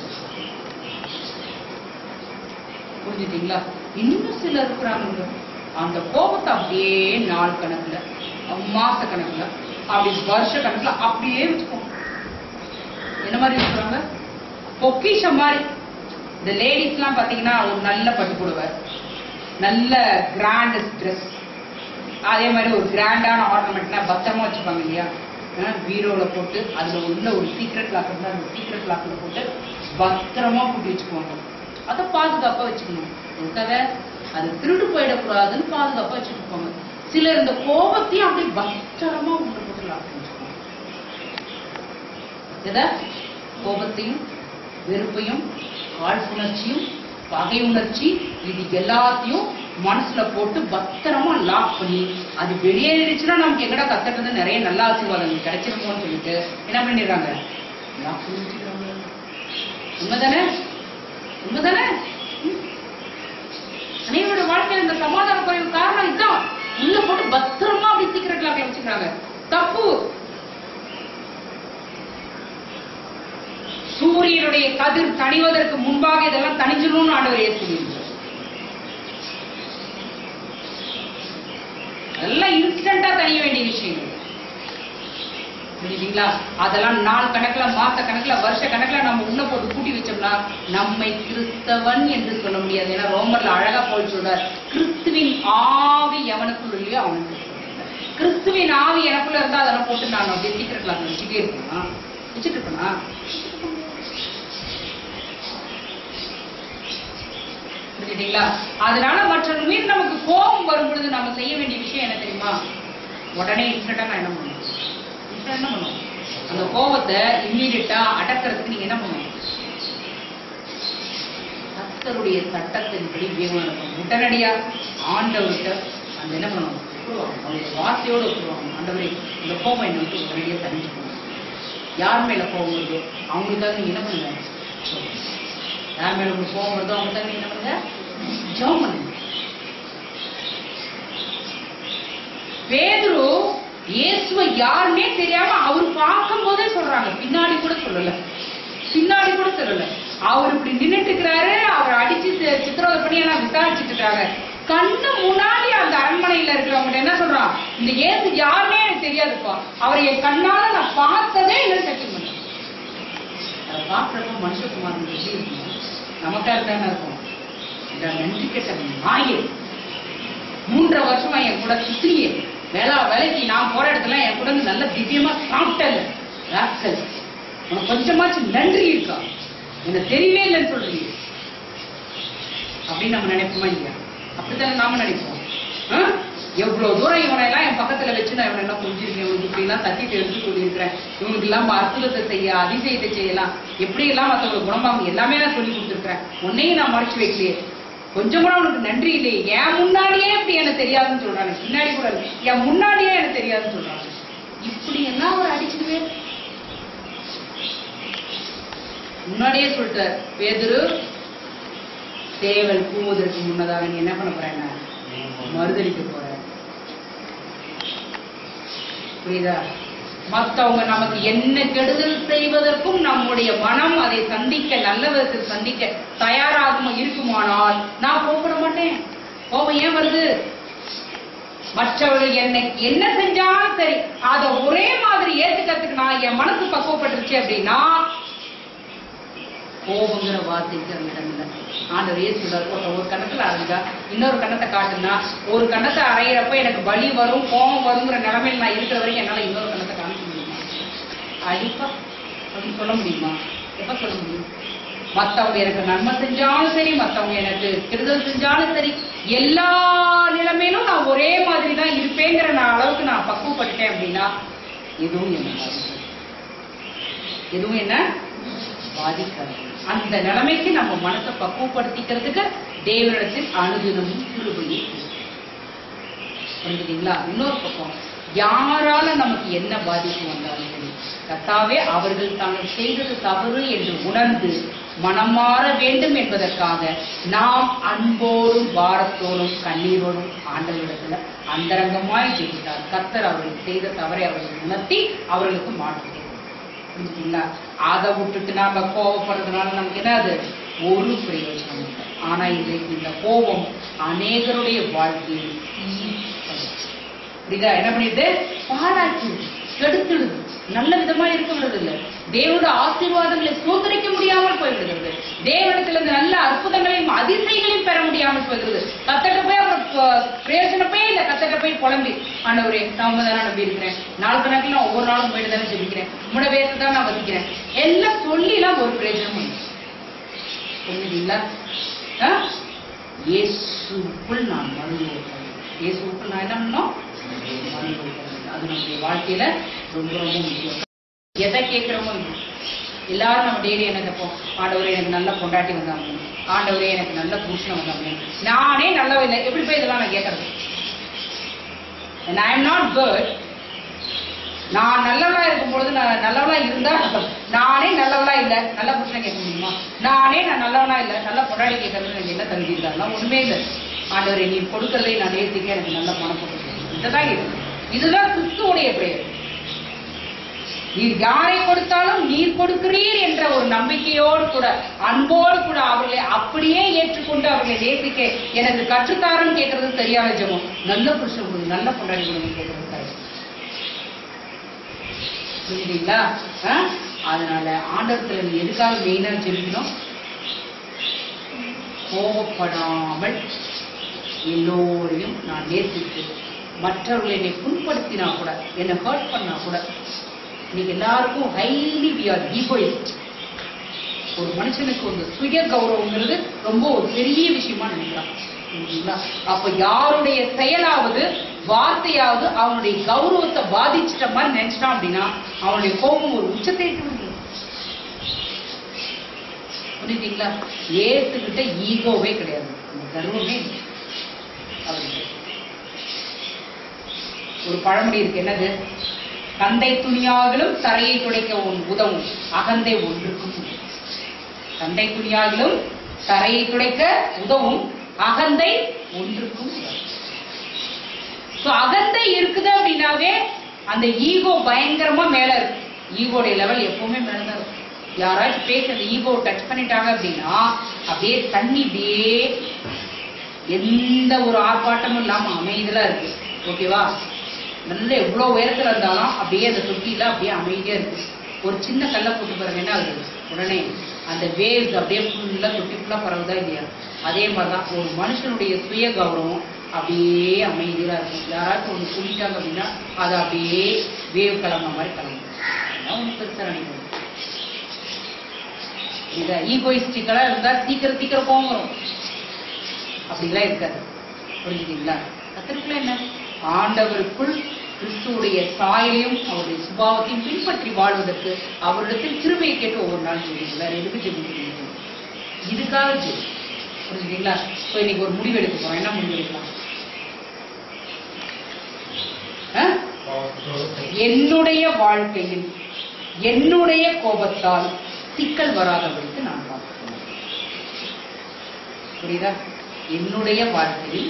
புரிஞ்சுட்டீங்களா? இன்னும் சிலர் இருக்கிறாங்க, அந்த கோபத்தை அப்படியே நாள் கணக்குல, மாச கணக்குல, அப்படி வருஷ கணக்குல அப்படியே வச்சுக்கோங்க. என்ன மாதிரி இருக்கிறாங்க? பொக்கிஷம் மாதிரி. இந்த லேடிஸ் எல்லாம் பாத்தீங்கன்னா ஒரு நல்ல பட்டு புடவை, நல்ல கிராண்ட் ட்ரெஸ், அதே மாதிரி ஒரு கிராண்டான ஆர்னமெண்ட்னா பத்திரமா வச்சுப்பாங்க இல்லையா? பீரோல போட்டு அதுல உள்ள ஒரு சீக்ரெட் லாக் இருந்தா அந்த சீக்ரெட் லாக்ல போட்டு பத்திரமா பூட்டி வச்சுக்குவாங்க. அதை பாதுகாப்பா வச்சுக்கணும். கதை அது திருடு போயிடக்கூடாதுன்னு பாதுகாப்பா வச்சுட்டு போங்க. சிலர் இந்த கோபத்தையும் அப்படி பத்திரமா உள்ள போட்டு லாக் வச்சுக்குவாங்க. எதை கோபத்தையும் வெறுப்பையும் காழ்ப்புணர்ச்சியும் பகை உணர்ச்சி இது எல்லாத்தையும் மனசுல போட்டு பத்திரமா லாக் பண்ணி அது வெளியேறிச்சுன்னா நமக்கு எங்கடா கத்துறது நிறைய நல்ல ஆசீர்வாதங்கள் கிடைச்சிருக்கோம்னு சொல்லிட்டு என்ன பண்ணிடுறாங்க, லாக் பண்ணி வச்சுக்கிறாங்க. உண்மைதானே? உண்மைதானே? அனைவரோட வாழ்க்கையில இந்த சமாதான குறைவு காரணம் இதுதான். உள்ள போட்டு பத்திரமா அப்படி சீக்கிரட் லாக்ல வச்சுக்கிறாங்க. தப்பு. சூரியனுடைய கதிர் தணிவதற்கு முன்பாக இதெல்லாம் தணிஞ்சிடணும்னு ஆண்டவர் ஏற்படுகிறார். அதெல்லாம் இன்ஸ்டன்டா தணிய வேண்டிய விஷயங்கள். புரியுதுங்களா? அதெல்லாம் நாள் கணக்குல, மாச கணக்குல, வருஷ கணக்குல நம்ம உன்ன போட்டு கூட்டி வச்சோம்னா நம்மை கிறிஸ்தவன் என்று சொல்ல முடியாது. ஏன்னா ரோமர்ல அழகா போய் சொல்றார், கிறிஸ்துவின் ஆவி எவனுக்குள்ள இல்லையோ அவனுக்கு. கிறிஸ்துவின் ஆவி எனக்குள்ள இருந்தா அதெல்லாம் போட்டு நான் அப்படியே சீக்கிரட் லாக் வச்சுட்டே இருப்பேனா? வச்சுட்டு இருப்பேனா? புரியுதுங்களா? அதனால மற்றவங்க மீது நமக்கு கோபம் வரும் பொழுது நம்ம செய்ய வேண்டிய விஷயம் என்ன தெரியுமா? உடனே இன்ஸ்டன்டா நான் என்ன பண்ணுவேன்? என்ன பண்ணுவோம்? அந்த கோபத்தை இம்மீடியட்டா அடக்கிறதுக்கு நீங்க என்ன பண்ணுவோம்? கர்த்தருடைய சட்டத்தின்படி ஜீவனம் நடக்கும். உடனடியா ஆண்டவர்கிட்ட அந்த என்ன பண்ணுவாங்க, அவங்க வார்த்தையோடு சொல்லுவாங்க, ஆண்டவரே இந்த கோபம் என்ன வந்து உடனடியா தெரிஞ்சுக்கணும். யார் மேல கோபம் வருதோ அவங்களுக்காக நீங்க என்ன பண்ணுங்க, யார் மேல உங்களுக்கு கோபம் வருதோ அவங்களுக்காக நீங்க என்ன பண்ணுங்க, ஜெபம் பண்ணுங்க. பேதுரு இயேசுவை யாருமே தெரியாம அவர் பார்க்கும் போதே சொல்றாங்க, பின்னாடி கூட சொல்லல, பின்னாடி கூட சொல்லல. அவர் இப்படி நின்றுட்டு இருக்கிறாரு, அவர் அடிச்சு சித்திரவதை பண்ணி எல்லாம் விசாரிச்சுட்டு இருக்காங்க. கண்ணு முன்னாடி அந்த அரண்மனையில இருக்கிறவங்க என்ன சொல்றான், இந்த இயேசு யாருமே எனக்கு தெரியாதுப்பா, அவரை என் கண்ணால நான் பார்த்ததே இல்லைன்னு சத்தியம் பண்றேன். அதை பார்க்கறப்ப மனுஷகுமார் எப்படி இருக்கும், நமக்கா தானே இருக்கும். நன்றி கெட்ட நாயே, மூன்றரை வருஷமா என் கூட சுத்தியே வேளா வேலைக்கு நான் போற இடத்துல என் கூட நல்ல திவ்யமா சாப்பிட்டல, உனக்கு கொஞ்சமாச்சு நன்றி இருக்கா, எனக்கு தெரியவே இல்லைன்னு சொல்றீங்க அப்படின்னு நம்ம நினைப்போமா இல்லையா? அப்படித்தானே நாம நினைப்போம். எவ்வளவு தூரம் இவனை எல்லாம் என் பக்கத்துல வச்சு நான் இவனை எல்லாம் புரிஞ்சிருக்கேன், இவனுக்கு இப்படி எல்லாம் தட்டிட்டு எடுத்து சொல்லியிருக்கிறேன், இவனுக்கு எல்லாம் அற்புதத்தை செய்ய அதிசயத்தை செய்யலாம், எப்படி எல்லாம் மற்றவங்க குணமாகும் எல்லாமே நான் சொல்லி கொடுத்துருக்கிறேன், உன்னையும் நான் மறைச்சு வைக்கலையே, கொஞ்சம் கூட உனக்கு நன்றி இல்லையே, என் முன்னாடியே இப்படி எனக்கு தெரியாதுன்னு சொல்றாங்க, பின்னாடி கூட என் முன்னாடியே எனக்கு தெரியாதுன்னு சொல்றாங்க. இப்படி எல்லாம் அவர் அடிச்சுடுவே முன்னாடியே சொல்லிட்டார், பேதுரு சேவல் கூவதற்கு முன்னதாக நீ என்ன பண்ண போற, மறுதளிக்க போற. புரியுதா? மற்றவங்க நமக்கு என்ன கெடுதல் செய்வதற்கும் நம்முடைய மனம் அதை சந்திக்க நல்ல விதத்தில் சந்திக்க தயாராக இருக்குமானால் நான் கோபப்பட மாட்டேன். கோபம் ஏன் வருது? மற்றவர்கள் என்ன என்ன செஞ்சாலும் சரி அதை ஒரே மாதிரி ஏத்துக்கிறதுக்கு நான் என் மனசு பக்குவப்பட்டுருச்சு அப்படின்னா கோபங்கிற வார்த்தைக்கு அந்த இடம் இல்லை. ஆண்டவர் ஏன் சொல்றாரு, ஒரு கணத்துல அரைஞ்சா இன்னொரு கணத்தை காட்டுனா, ஒரு கணத்தை அரைகிறப்ப எனக்கு வலி வரும் கோபம் வருங்கிற நிலைமையில் நான் இருக்கிற வரைக்கும் என்னால இன்னொரு கணத்தை காமிக்க முடியுமா? அடிப்பா அப்படின்னு சொல்ல முடியுமா? எப்ப சொல்ல முடியும்? மற்றவங்க எனக்கு நன்மை செஞ்சாலும் சரி, மற்றவங்க எனக்கு கெடுதல் செஞ்சாலும் சரி, எல்லா நிலைமையிலும் நான் ஒரே மாதிரி தான் இருப்பேங்கிற நான் அளவுக்கு நான் பக்குவப்பட்டேன் அப்படின்னா எதுவும் என்ன எதுவும் என்ன பாதிக்காது. அந்த நிலைமைக்கு நம்ம மனசை பக்குவப்படுத்திக்கிறதுக்கு தேவனிடத்தில் அனுதினமும் கிருபையை புரிஞ்சுட்டீங்களா? இன்னொரு பக்கம் யாரால நமக்கு என்ன பாதிப்பு வந்தாலும் சரி, கர்த்தாவே அவர்கள் தாங்கள் செய்தது தவறு என்று உணர்ந்து மனம் மாற வேண்டும் என்பதற்காக நாம் அன்போடும் பாரத்தோடும் கண்ணீரோடும் ஆண்டவரிடத்துல அந்தரங்கமாய் ஜெபித்தார். கர்த்தர் அவர்கள் செய்த தவறை அவர்கள் உணர்த்தி அவர்களுக்கு மாற்றுகிறார். புரிஞ்சுட்டீங்களா? அதை விட்டுட்டு நாம கோபப்படுறதுனால நமக்கு என்னது ஒரு பிரயோஜனம் இல்லை. ஆனா இன்றைக்கு இந்த கோபம் அநேகருடைய வாழ்க்கையில் புரியுதா என்ன பண்ணிடுது, பாழாக்கி கெடுத்துடுது, நல்ல விதமா இருக்க விடுறது இல்லை, தேவனோட ஆசீர்வாதங்களை சோதரிக்க முடியாமல் போய்விடுகிறது, தேவனிடத்துல இருந்து நல்ல அற்புதங்களையும் அதிசயங்களையும் பெற முடியாமல் போகிறது. கத்தட்ட போய் அவர் பிரயோஜனப்பே இல்லை. கத்தட்ட போய் புலம்பி, ஆண்டவரே நான் தான் நம்பி இருக்கிறேன், நாலு கணக்கில் நான் ஒவ்வொரு நாளும் போயிட்டு தானே ஜெபிக்கிறேன், உங்களோட வேதத்தை தான் நான் வசிக்கிறேன், எல்லாம் சொல்லிலாம் ஒரு பிரயோஜனம் புரிஞ்சுங்களா? இயேசுக்குள் நான் மறுபடியும் இயேசுக்குள் நான் என்ன பண்ணோம்? அது நம்முடைய வாழ்க்கையில ரொம்ப ரொம்ப முக்கியம். எதை கேட்கிறோமோ எல்லாரும் நம்ம டெய்லி என்ன கேட்போம்? ஆண்டவரே எனக்கு நல்ல பொண்டாட்டி வந்தாங்க, ஆண்டவரே எனக்கு நல்ல புருஷன் வந்தாங்க, நானே நல்லவ இல்லை. எப்படி போய் இதெல்லாம் நான் கேட்கறது? I am not good. நான் நல்லவளா இருக்கும் பொழுது நான் நல்லவளா இருந்தா நானே நல்லவளா இல்லை, நல்ல புருஷனை கேட்க முடியுமா? நானே நான் நல்லவனா இல்லை, நல்ல பொண்டாட்டி கேட்கறது எனக்கு என்ன தகுதி இருந்தாலும் ஒண்ணுமே இல்லை. ஆண்டவரே நீ கொடுக்கறதை நான் நேர்த்திக்க எனக்கு நல்ல பணம் கொடுக்க. இதுதான் இருக்கு. இதுதான் கிறிஸ்துவோடைய பெயர். நீர் யாரை கொடுத்தாலும் நீர் கொடுக்கிறீர் என்ற ஒரு நம்பிக்கையோடு கூட அன்போடு கூட அவர்களை அப்படியே ஏற்றுக்கொண்டு அவர்களை நேசிக்க எனக்கு கற்றுத்தாரன்னு கேட்கறது சரியான ஜெபம். நல்ல புருஷன் கொடுங்க, நல்ல பொண்டாட்டி கொடுங்க கேட்கறது சரி. புரியுதுங்களா? அதனால ஆண்டவரத்துல நீ எதுக்காக மெயினா ஜெபிக்கணும்? கோபப்படாமல் எல்லோரையும் நான் நேசித்து மற்றவர்களை என்னை புண்படுத்தினா கூட, என்னை ஹர்ட் பண்ணா கூட, இன்னைக்கு எல்லாருக்கும் ஹைலி வி ஆர் ஈகோயிஸ்ட். ஒரு மனுஷனுக்கு ஒரு சுய கௌரவங்கிறது ரொம்ப ஒரு பெரிய விஷயமா நினைக்கிறான். அப்ப யாருடைய செயலாவது வார்த்தையாவது அவனுடைய கௌரவத்தை பாதிச்சிட்ட மாதிரி நினைச்சிட்டான் அப்படின்னா அவனுடைய கோபம் ஒரு உச்சத்தை புரியுதுங்களா? ஏத்துக்கிட்ட ஈகோவே கிடையாது, கர்வமே. ஒரு பழமொழி இருக்கு, என்னது? தந்தை துணியாகலும் தரையை துடைக்க உதவும், அகந்தை ஒன்றுக்கும். தந்தை துணியாகலும் தரையை துடைக்க உதவும், அகந்தை ஒன்றுக்கும். அகந்தை இருக்குது அப்படின்னாவே அந்த ஈகோ பயங்கரமா மேல இருக்கு. ஈகோடைய லெவல் எப்பவுமே மேலதான் இருக்கும். யாராச்சும் பேச அந்த ஈகோ டச் பண்ணிட்டாங்க அப்படின்னா அப்படியே தண்ணி அப்படியே எந்த ஒரு ஆர்ப்பாட்டமும் இல்லாம அமைதியா இருக்கு. ஓகேவா? நல்ல எவ்வளவு உயரத்துல இருந்தாலும் அப்படியே அந்த தொட்டியில அப்படியே அமைதியா இருக்கு. ஒரு சின்ன கல்லை போட்டு பாருங்க, என்ன ஆகுது? உடனே அந்த வேவ்ஸ் அப்படியே ஃபுல்லா தொட்டி ஃபுல்லா பரவுதா இல்லையா? அதே மாதிரிதான் ஒரு மனுஷனுடைய சுய கௌரவம் அப்படியே அமைதியா இருக்கும். யாராச்சும் ஒண்ணு சொல்லிட்டாங்க அப்படின்னா அது அப்படியே வேவ் கிளம்ப மாதிரி கிளம்பும். அதான் ஒண்ணு பெருசா நினைக்கிறது. இத ஈகோயிஸ்டிக்கலா இருந்தா சீக்கிரம் சீக்கிரம் கோவம் வரும். அப்படிலாம் இருக்காது. புரிஞ்சுட்டீங்களா? கத்திரிக்கல என்ன? ஆண்டவருக்குள் கிறிஸ்துவுடைய சாயலையும் அவருடைய சுபாவத்தையும் பின்பற்றி வாழ்வதற்கு அவரிடத்தில் கிருபையை கேட்டு ஒவ்வொரு நாள் சொல்லிங்களா? எதுக்கு ஜெபிக்கிறீங்க? இதுக்காக ஜெபி. புரிஞ்சுட்டீங்களா? இப்போ இன்னைக்கு ஒரு முடிவு எடுக்க போறோம். என்ன முடிவு எடுக்கலாம்? என்னுடைய வாழ்க்கையில் என்னுடைய கோபத்தால் சிக்கல் வராதவருக்கு நான் பார்க்கிறேன். புரியுதா? என்னுடைய வாழ்க்கையில்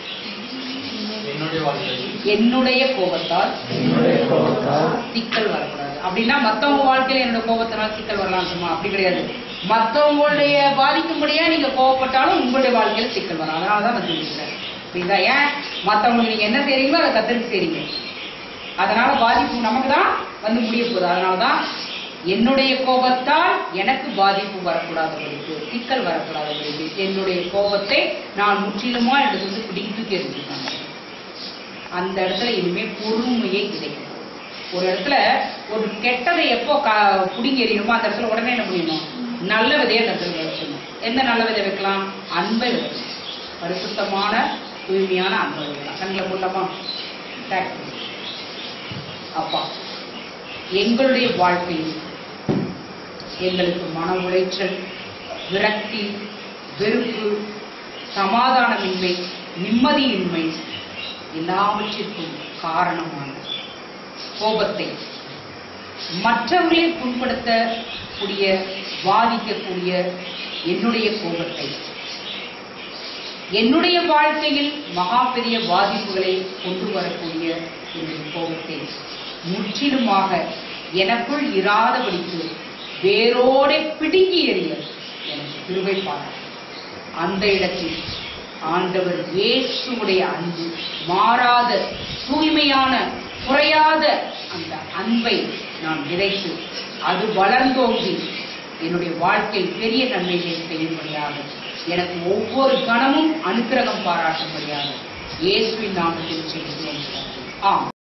என்னுடைய கோபத்தால் சிக்கல் வரக்கூடாது. அப்படின்னா மத்தவங்க வாழ்க்கையில என்னோட கோபத்தினால் சிக்கல் வரலாம் சும்மா அப்படி கிடையாது. மத்தவங்களுடைய பாதிக்கும்படியா நீங்க கோபப்பட்டாலும் உங்களுடைய வாழ்க்கையில சிக்கல் வரும். அதனாலதான் நான் சொல்லிக்கிறேன். புரியுதா? ஏன் மத்தவங்களுக்கு நீங்க என்ன செய்றீங்களோ அதை கத்தருக்கு செய்றீங்க. அதனால பாதிப்பு நமக்கு தான் வந்து முடிய போகுது. அதனாலதான் என்னுடைய கோபத்தால் எனக்கு பாதிப்பு வரக்கூடாதவர்களுக்கு, சிக்கல் வரக்கூடாதவர்களுக்கு என்னுடைய கோபத்தை நான் முற்றிலுமா எடுத்து வந்து பிடித்து தூக்கி எறிஞ்சிருக்காங்க. அந்த இடத்துல இனிமே பொறுமையை கிடைக்கும். ஒரு இடத்துல ஒரு கெட்டதை எப்போ பிடிங்கி எறியணுமோ அந்த இடத்துல உடனே என்ன முடியணும்? நல்ல விதையை அந்த இடத்துல வைக்கணும். எந்த நல்ல விதை வைக்கலாம்? அன்பை வைக்கணும். பரிசுத்தமான தூய்மையான அன்பை வைக்கலாம். கண்களை போடலாமா? அப்பா, எங்களுடைய வாழ்க்கையில் எங்களுக்கு மன உளைச்சல், விரக்தி, வெறுப்பு, சமாதானமின்மை, நிம்மதியின்மை எல்லாவற்றிற்கும் காரணமான கோபத்தை, மற்றவர்களை புண்படுத்தக்கூடிய பாதிக்கக்கூடிய என்னுடைய கோபத்தை, என்னுடைய வாழ்க்கையில் மகா பெரிய பாதிப்புகளை கொண்டு வரக்கூடிய என்னுடைய கோபத்தை முற்றிலுமாக எனக்குள் இராதபடிக்கு வேரோட பிடுங்கி எறிய எனக்கு கிருபை பாராட்டு. அந்த இடத்தில் ஆண்டவர் இயேசுவுடைய அன்பு, மாறாத தூய்மையான குறையாத அந்த அன்பை நான் விதைத்து அது வளர்ந்தோங்கி என்னுடைய வாழ்க்கையில் பெரிய நன்மைகளை செய்யும்படியாக எனக்கு ஒவ்வொரு கணமும் அனுக்கிரகம் பாராட்டும்படியாக இயேசுவின் நாமத்தில் ஜெபிக்கிறோம். ஆம்.